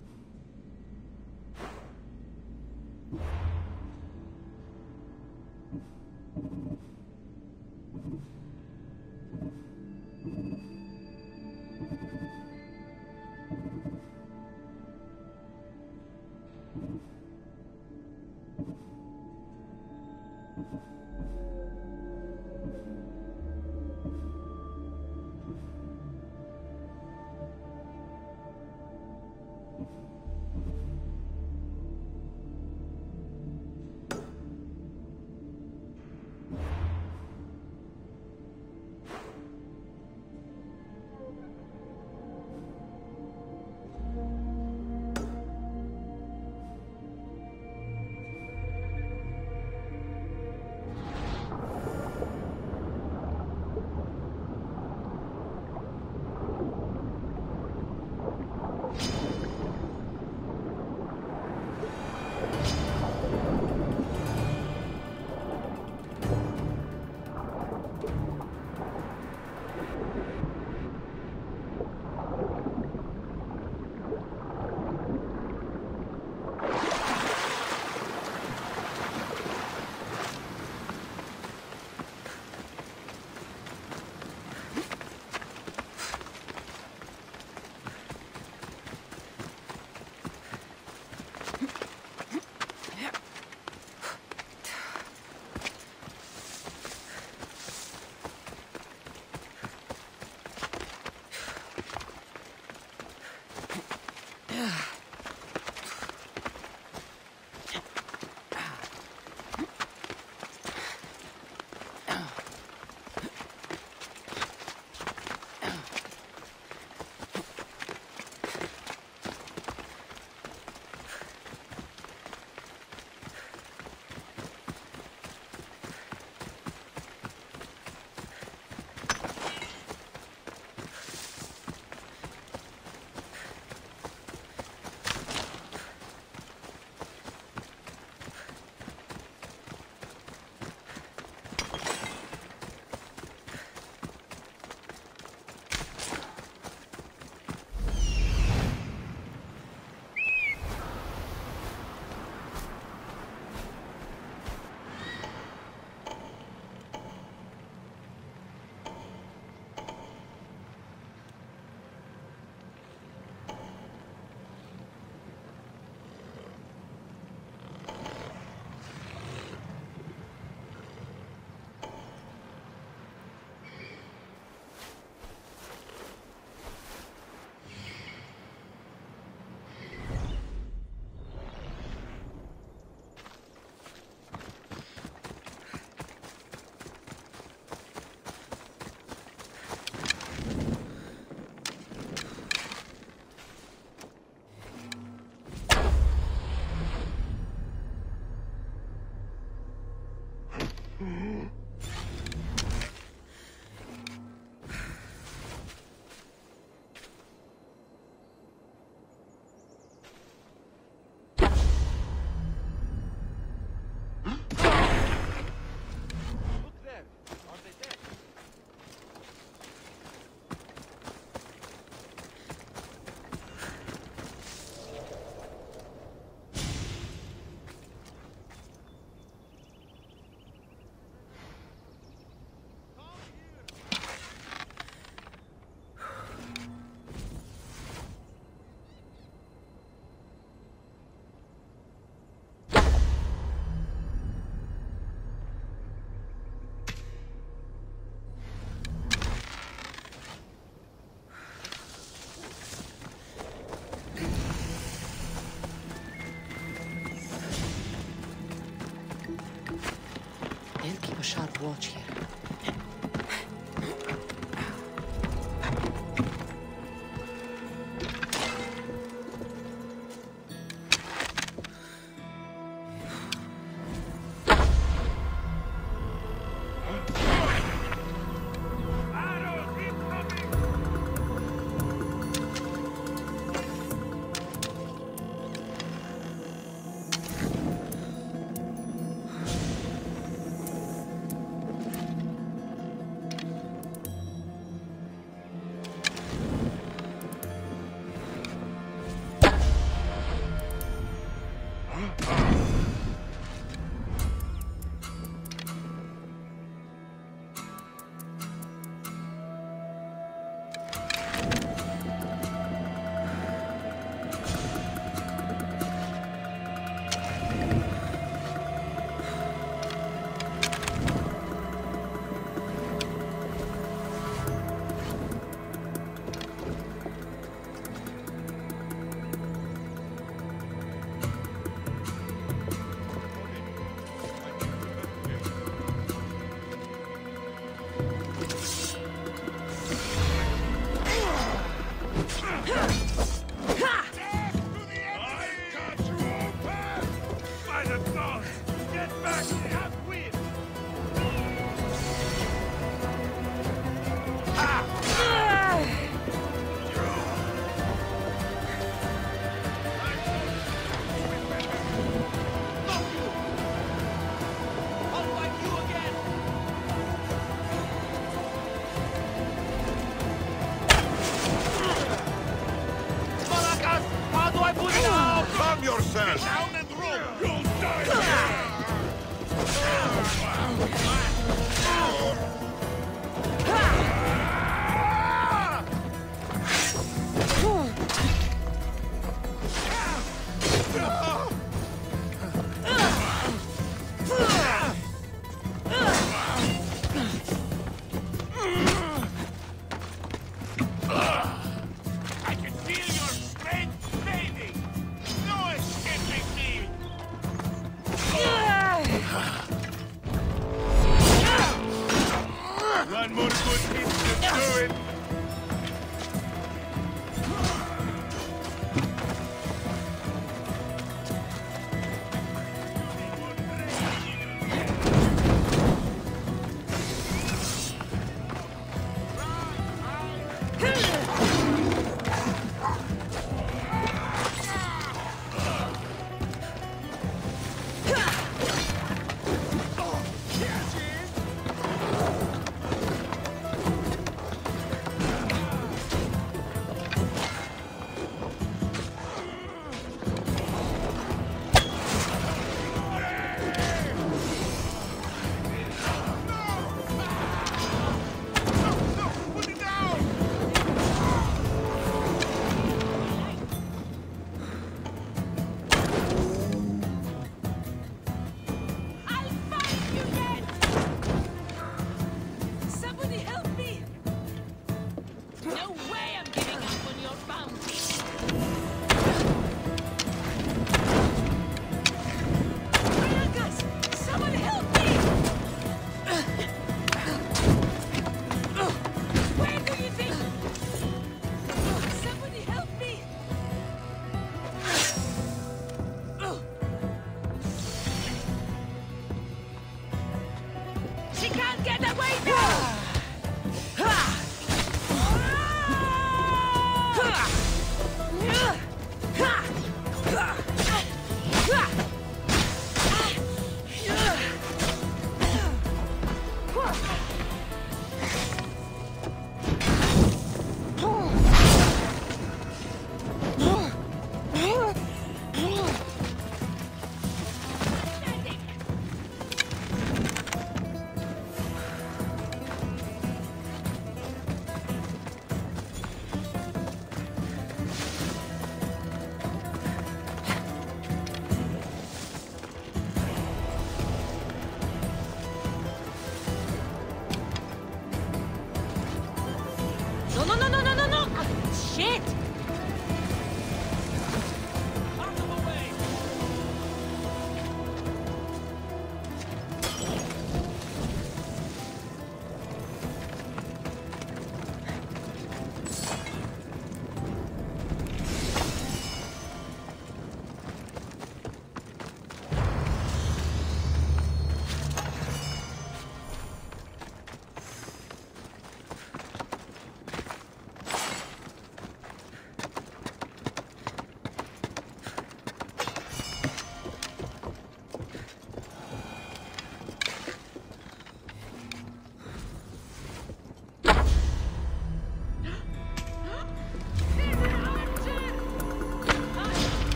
Speaker 2: sharp watch here.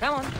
Speaker 17: Come on.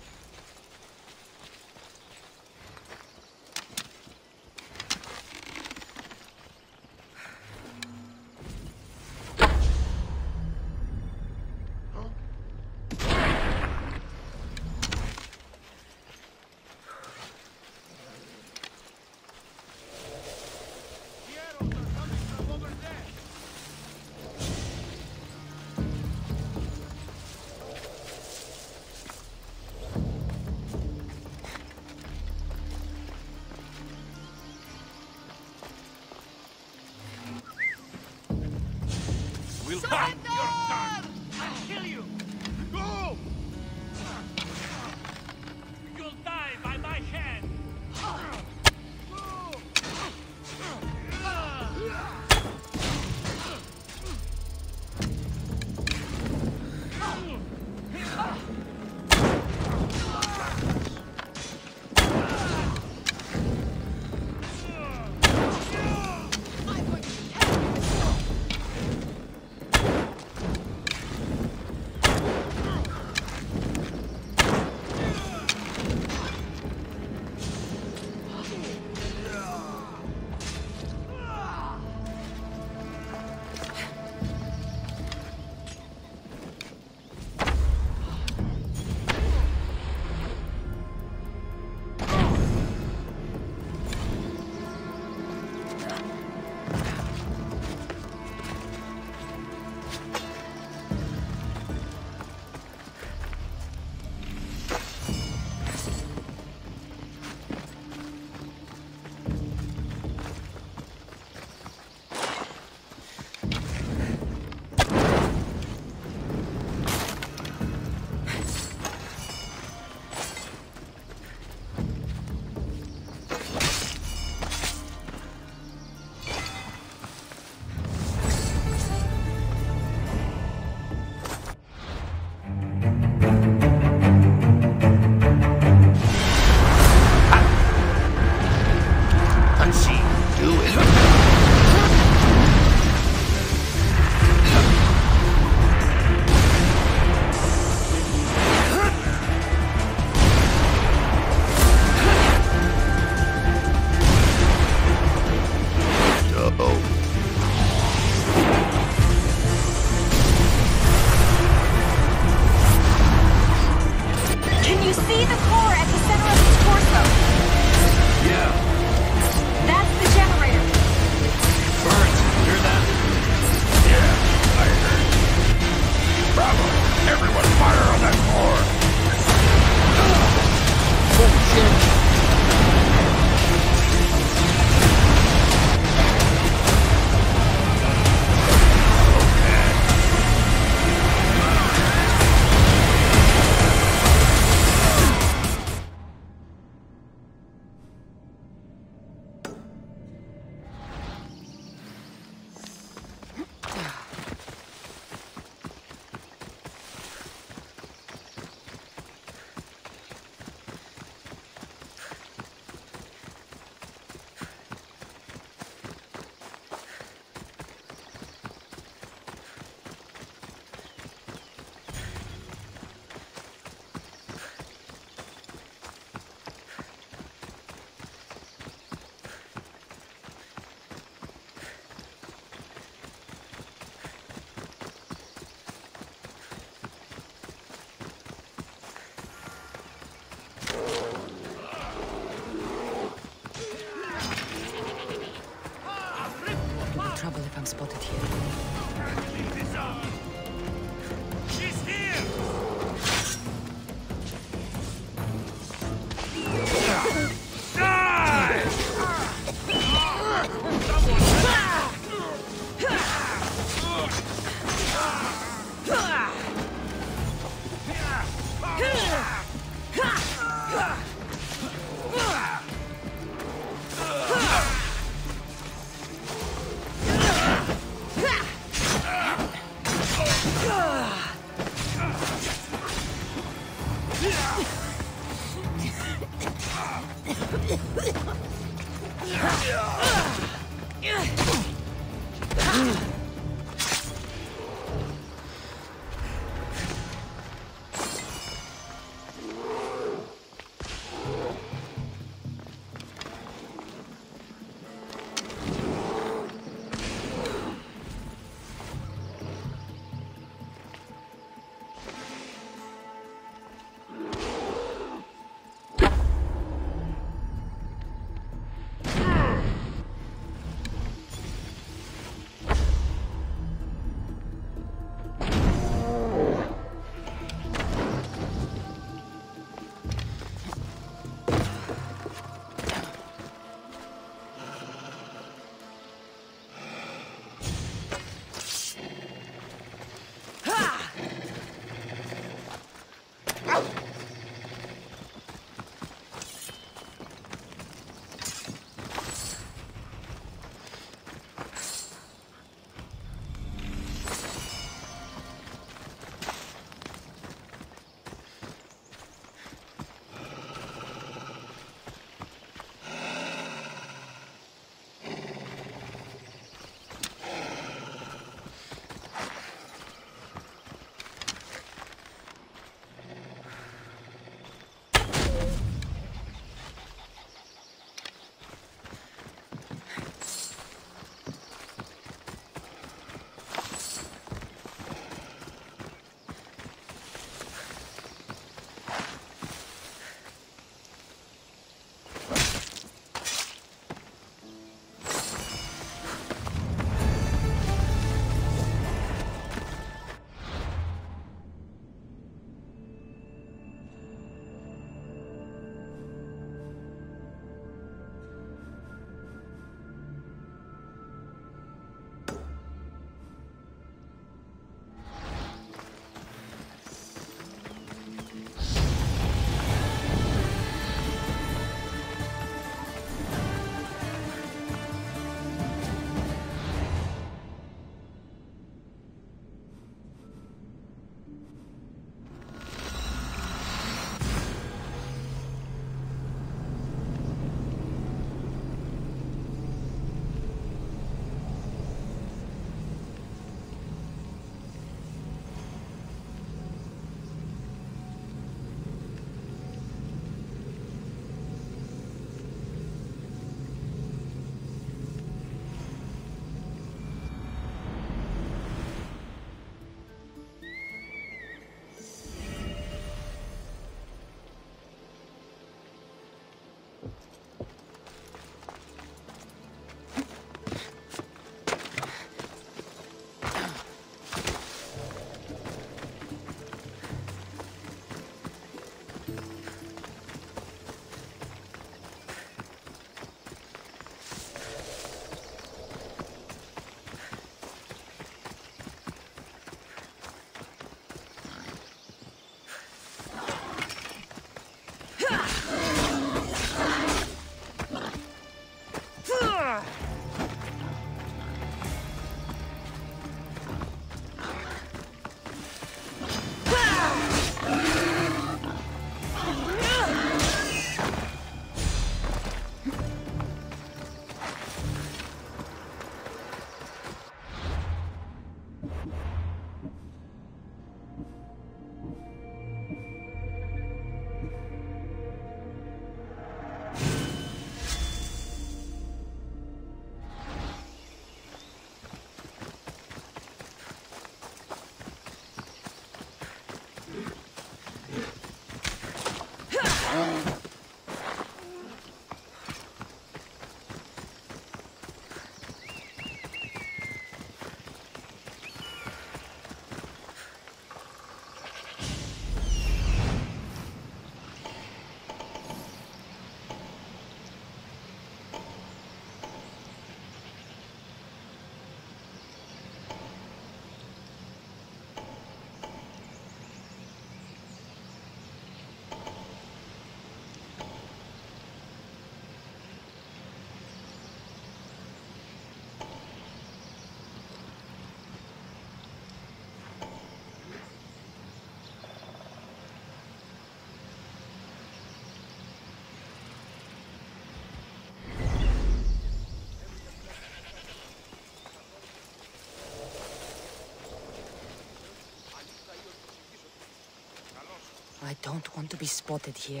Speaker 2: I don't want to be spotted here.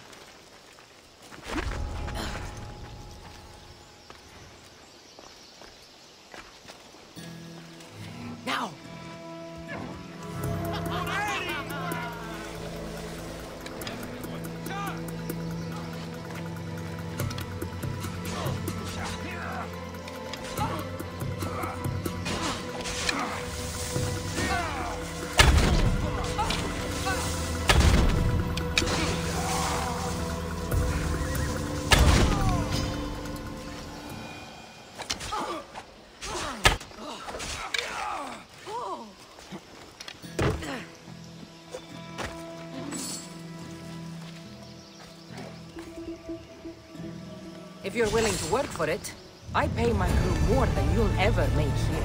Speaker 2: Now! If you're willing to work for it, I pay my crew more than you'll ever make here.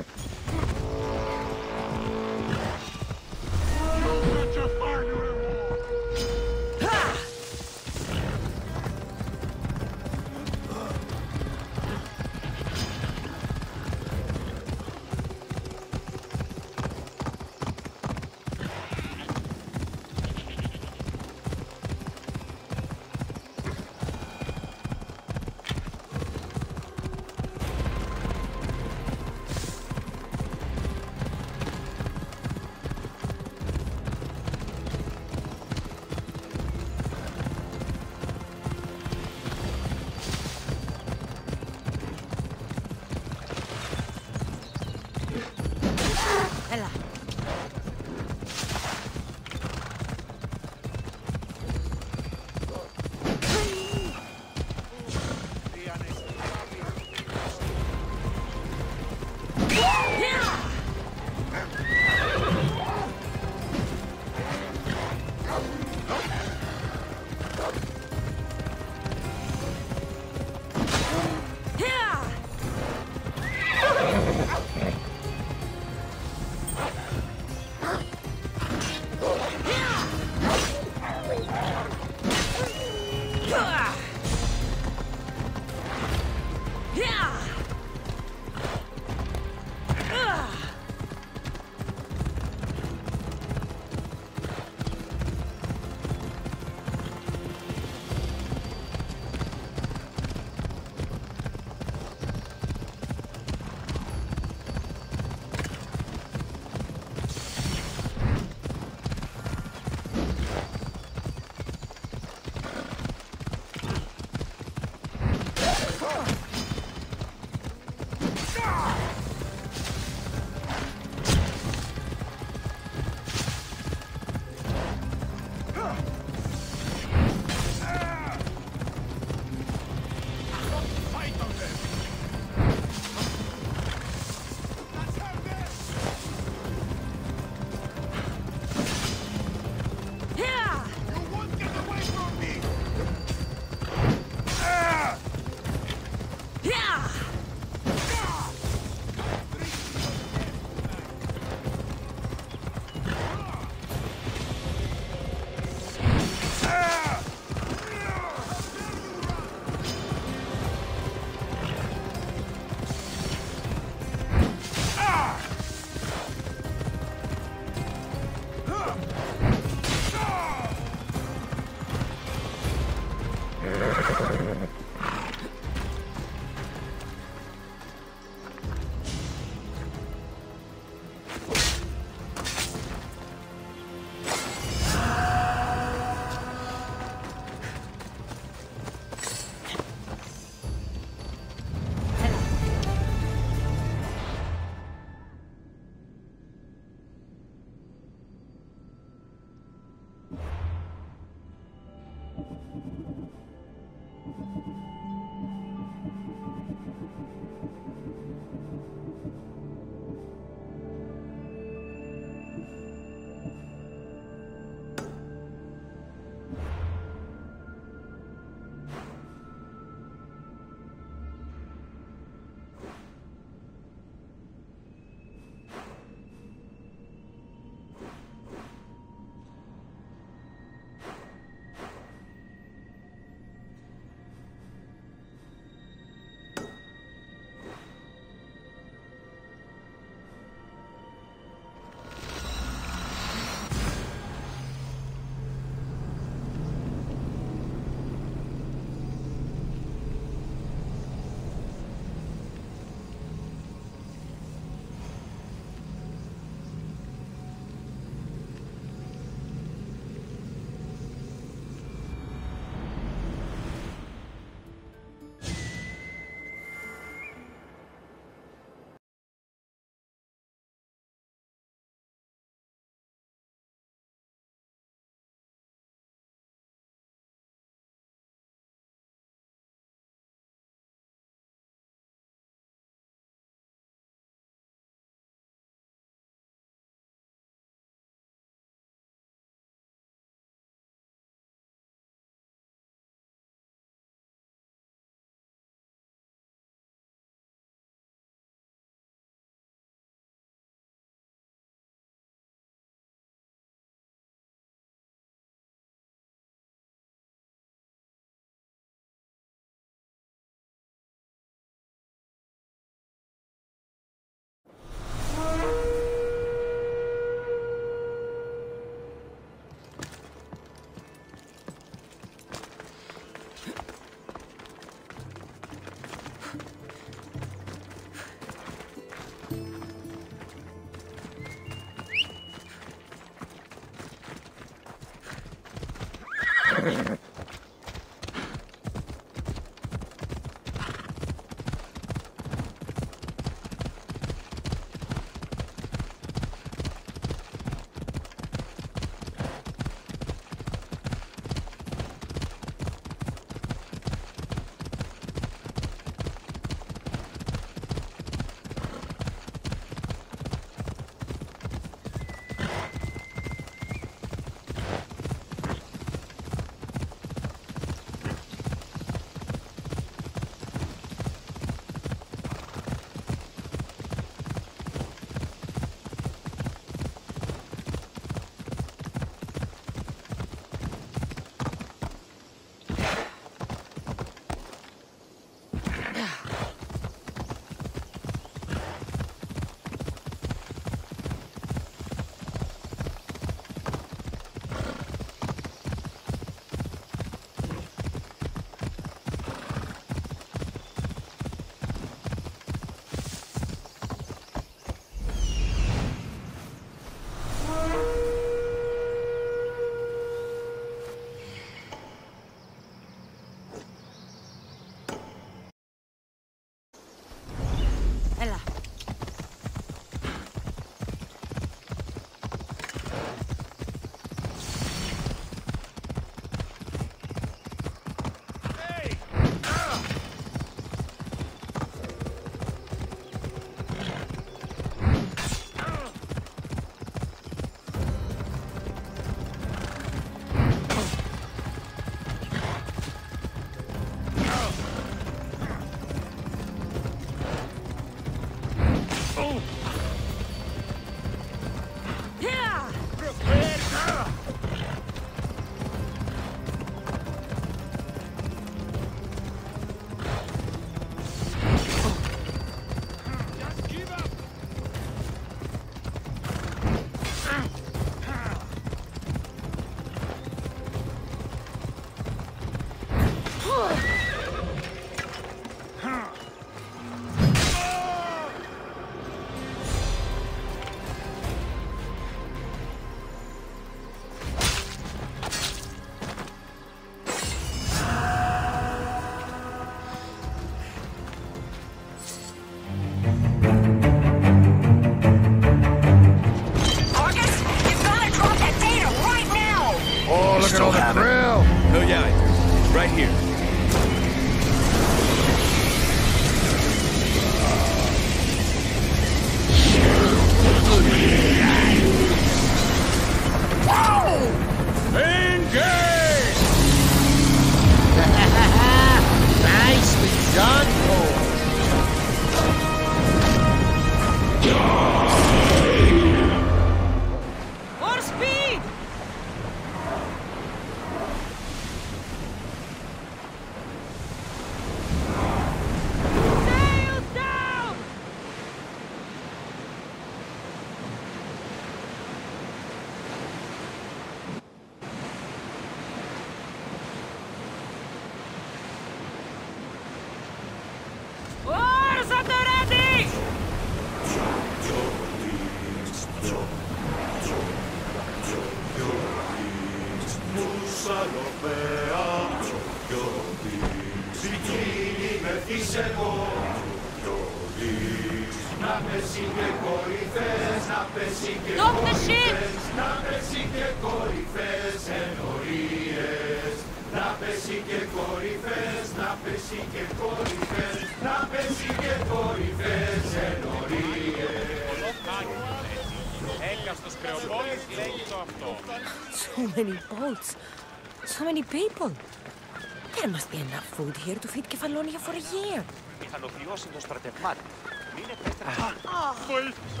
Speaker 2: So many boats. So many people. There must be enough food here to feed Kefalonia for a year.
Speaker 3: Μηχανοποιώσει των στρατευμάτων. Μην επέστρεψε.
Speaker 8: Βοήθησα.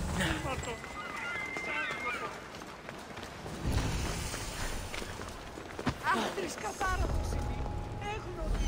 Speaker 17: Άντρες κατάρατος είναι. Έχουν οδηγεί.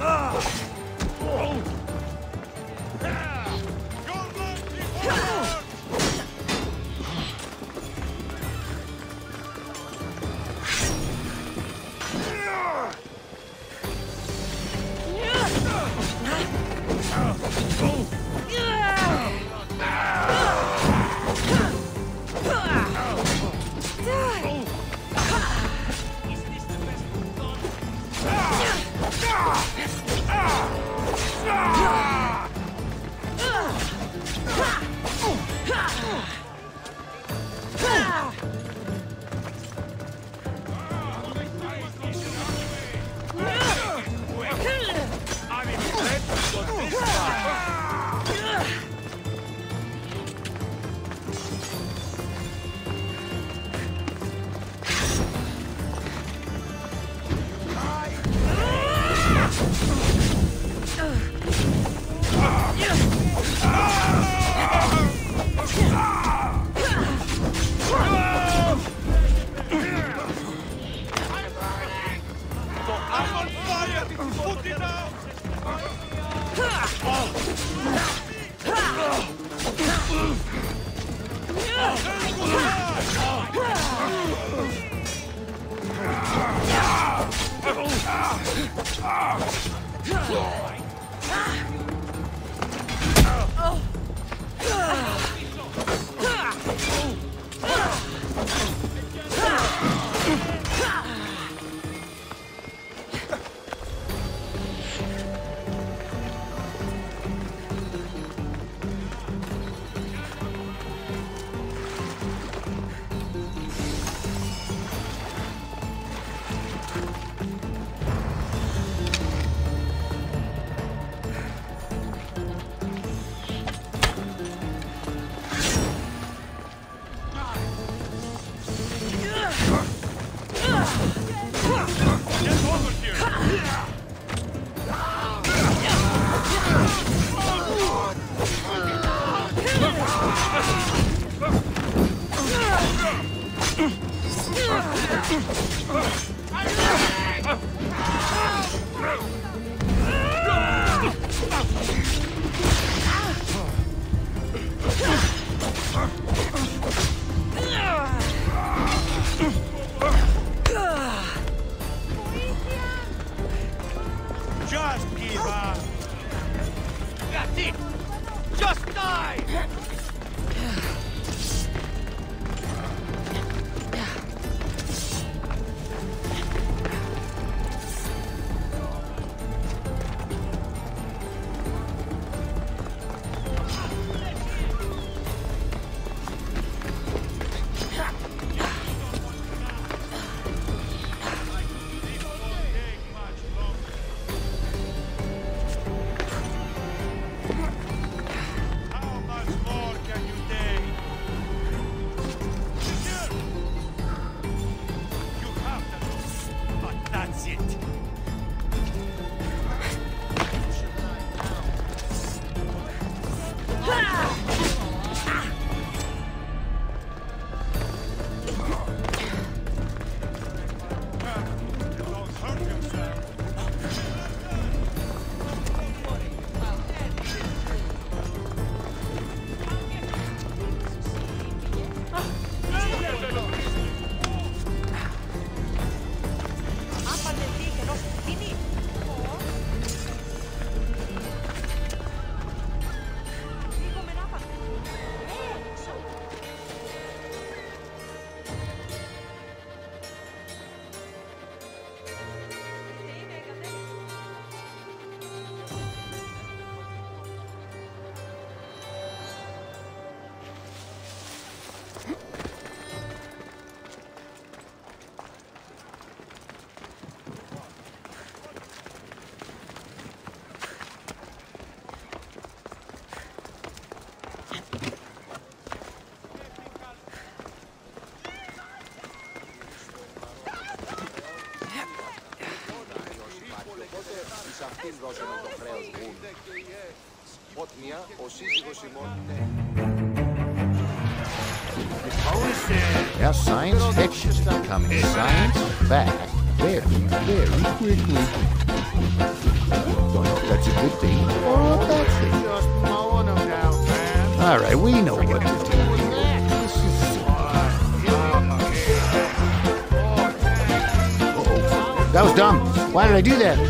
Speaker 4: Just give up. That's it. Just die.
Speaker 7: Αυτήν δώσαμε το χρέος μου. Ότμια, ο σύζυγος ημών.
Speaker 14: Yeah, science fiction is becoming science fact very, very quickly. Don't know if that's a good thing or a bad thing.
Speaker 5: Just mowing them down, man.
Speaker 14: All right, we know what to do. This is... Uh-oh. That was dumb. Why did I do that?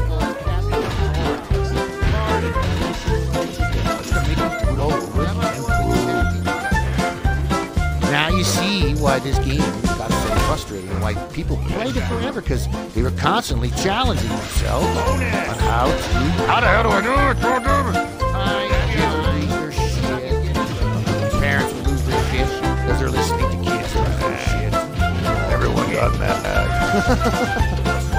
Speaker 14: Now you see why this game got so frustrating and why people played it forever, because they were constantly challenging themselves on how to... How the hell do I do it? Don't do it! I lose their shit. Parents will lose their shit because they're listening to kids lose their shit. Everyone got mad.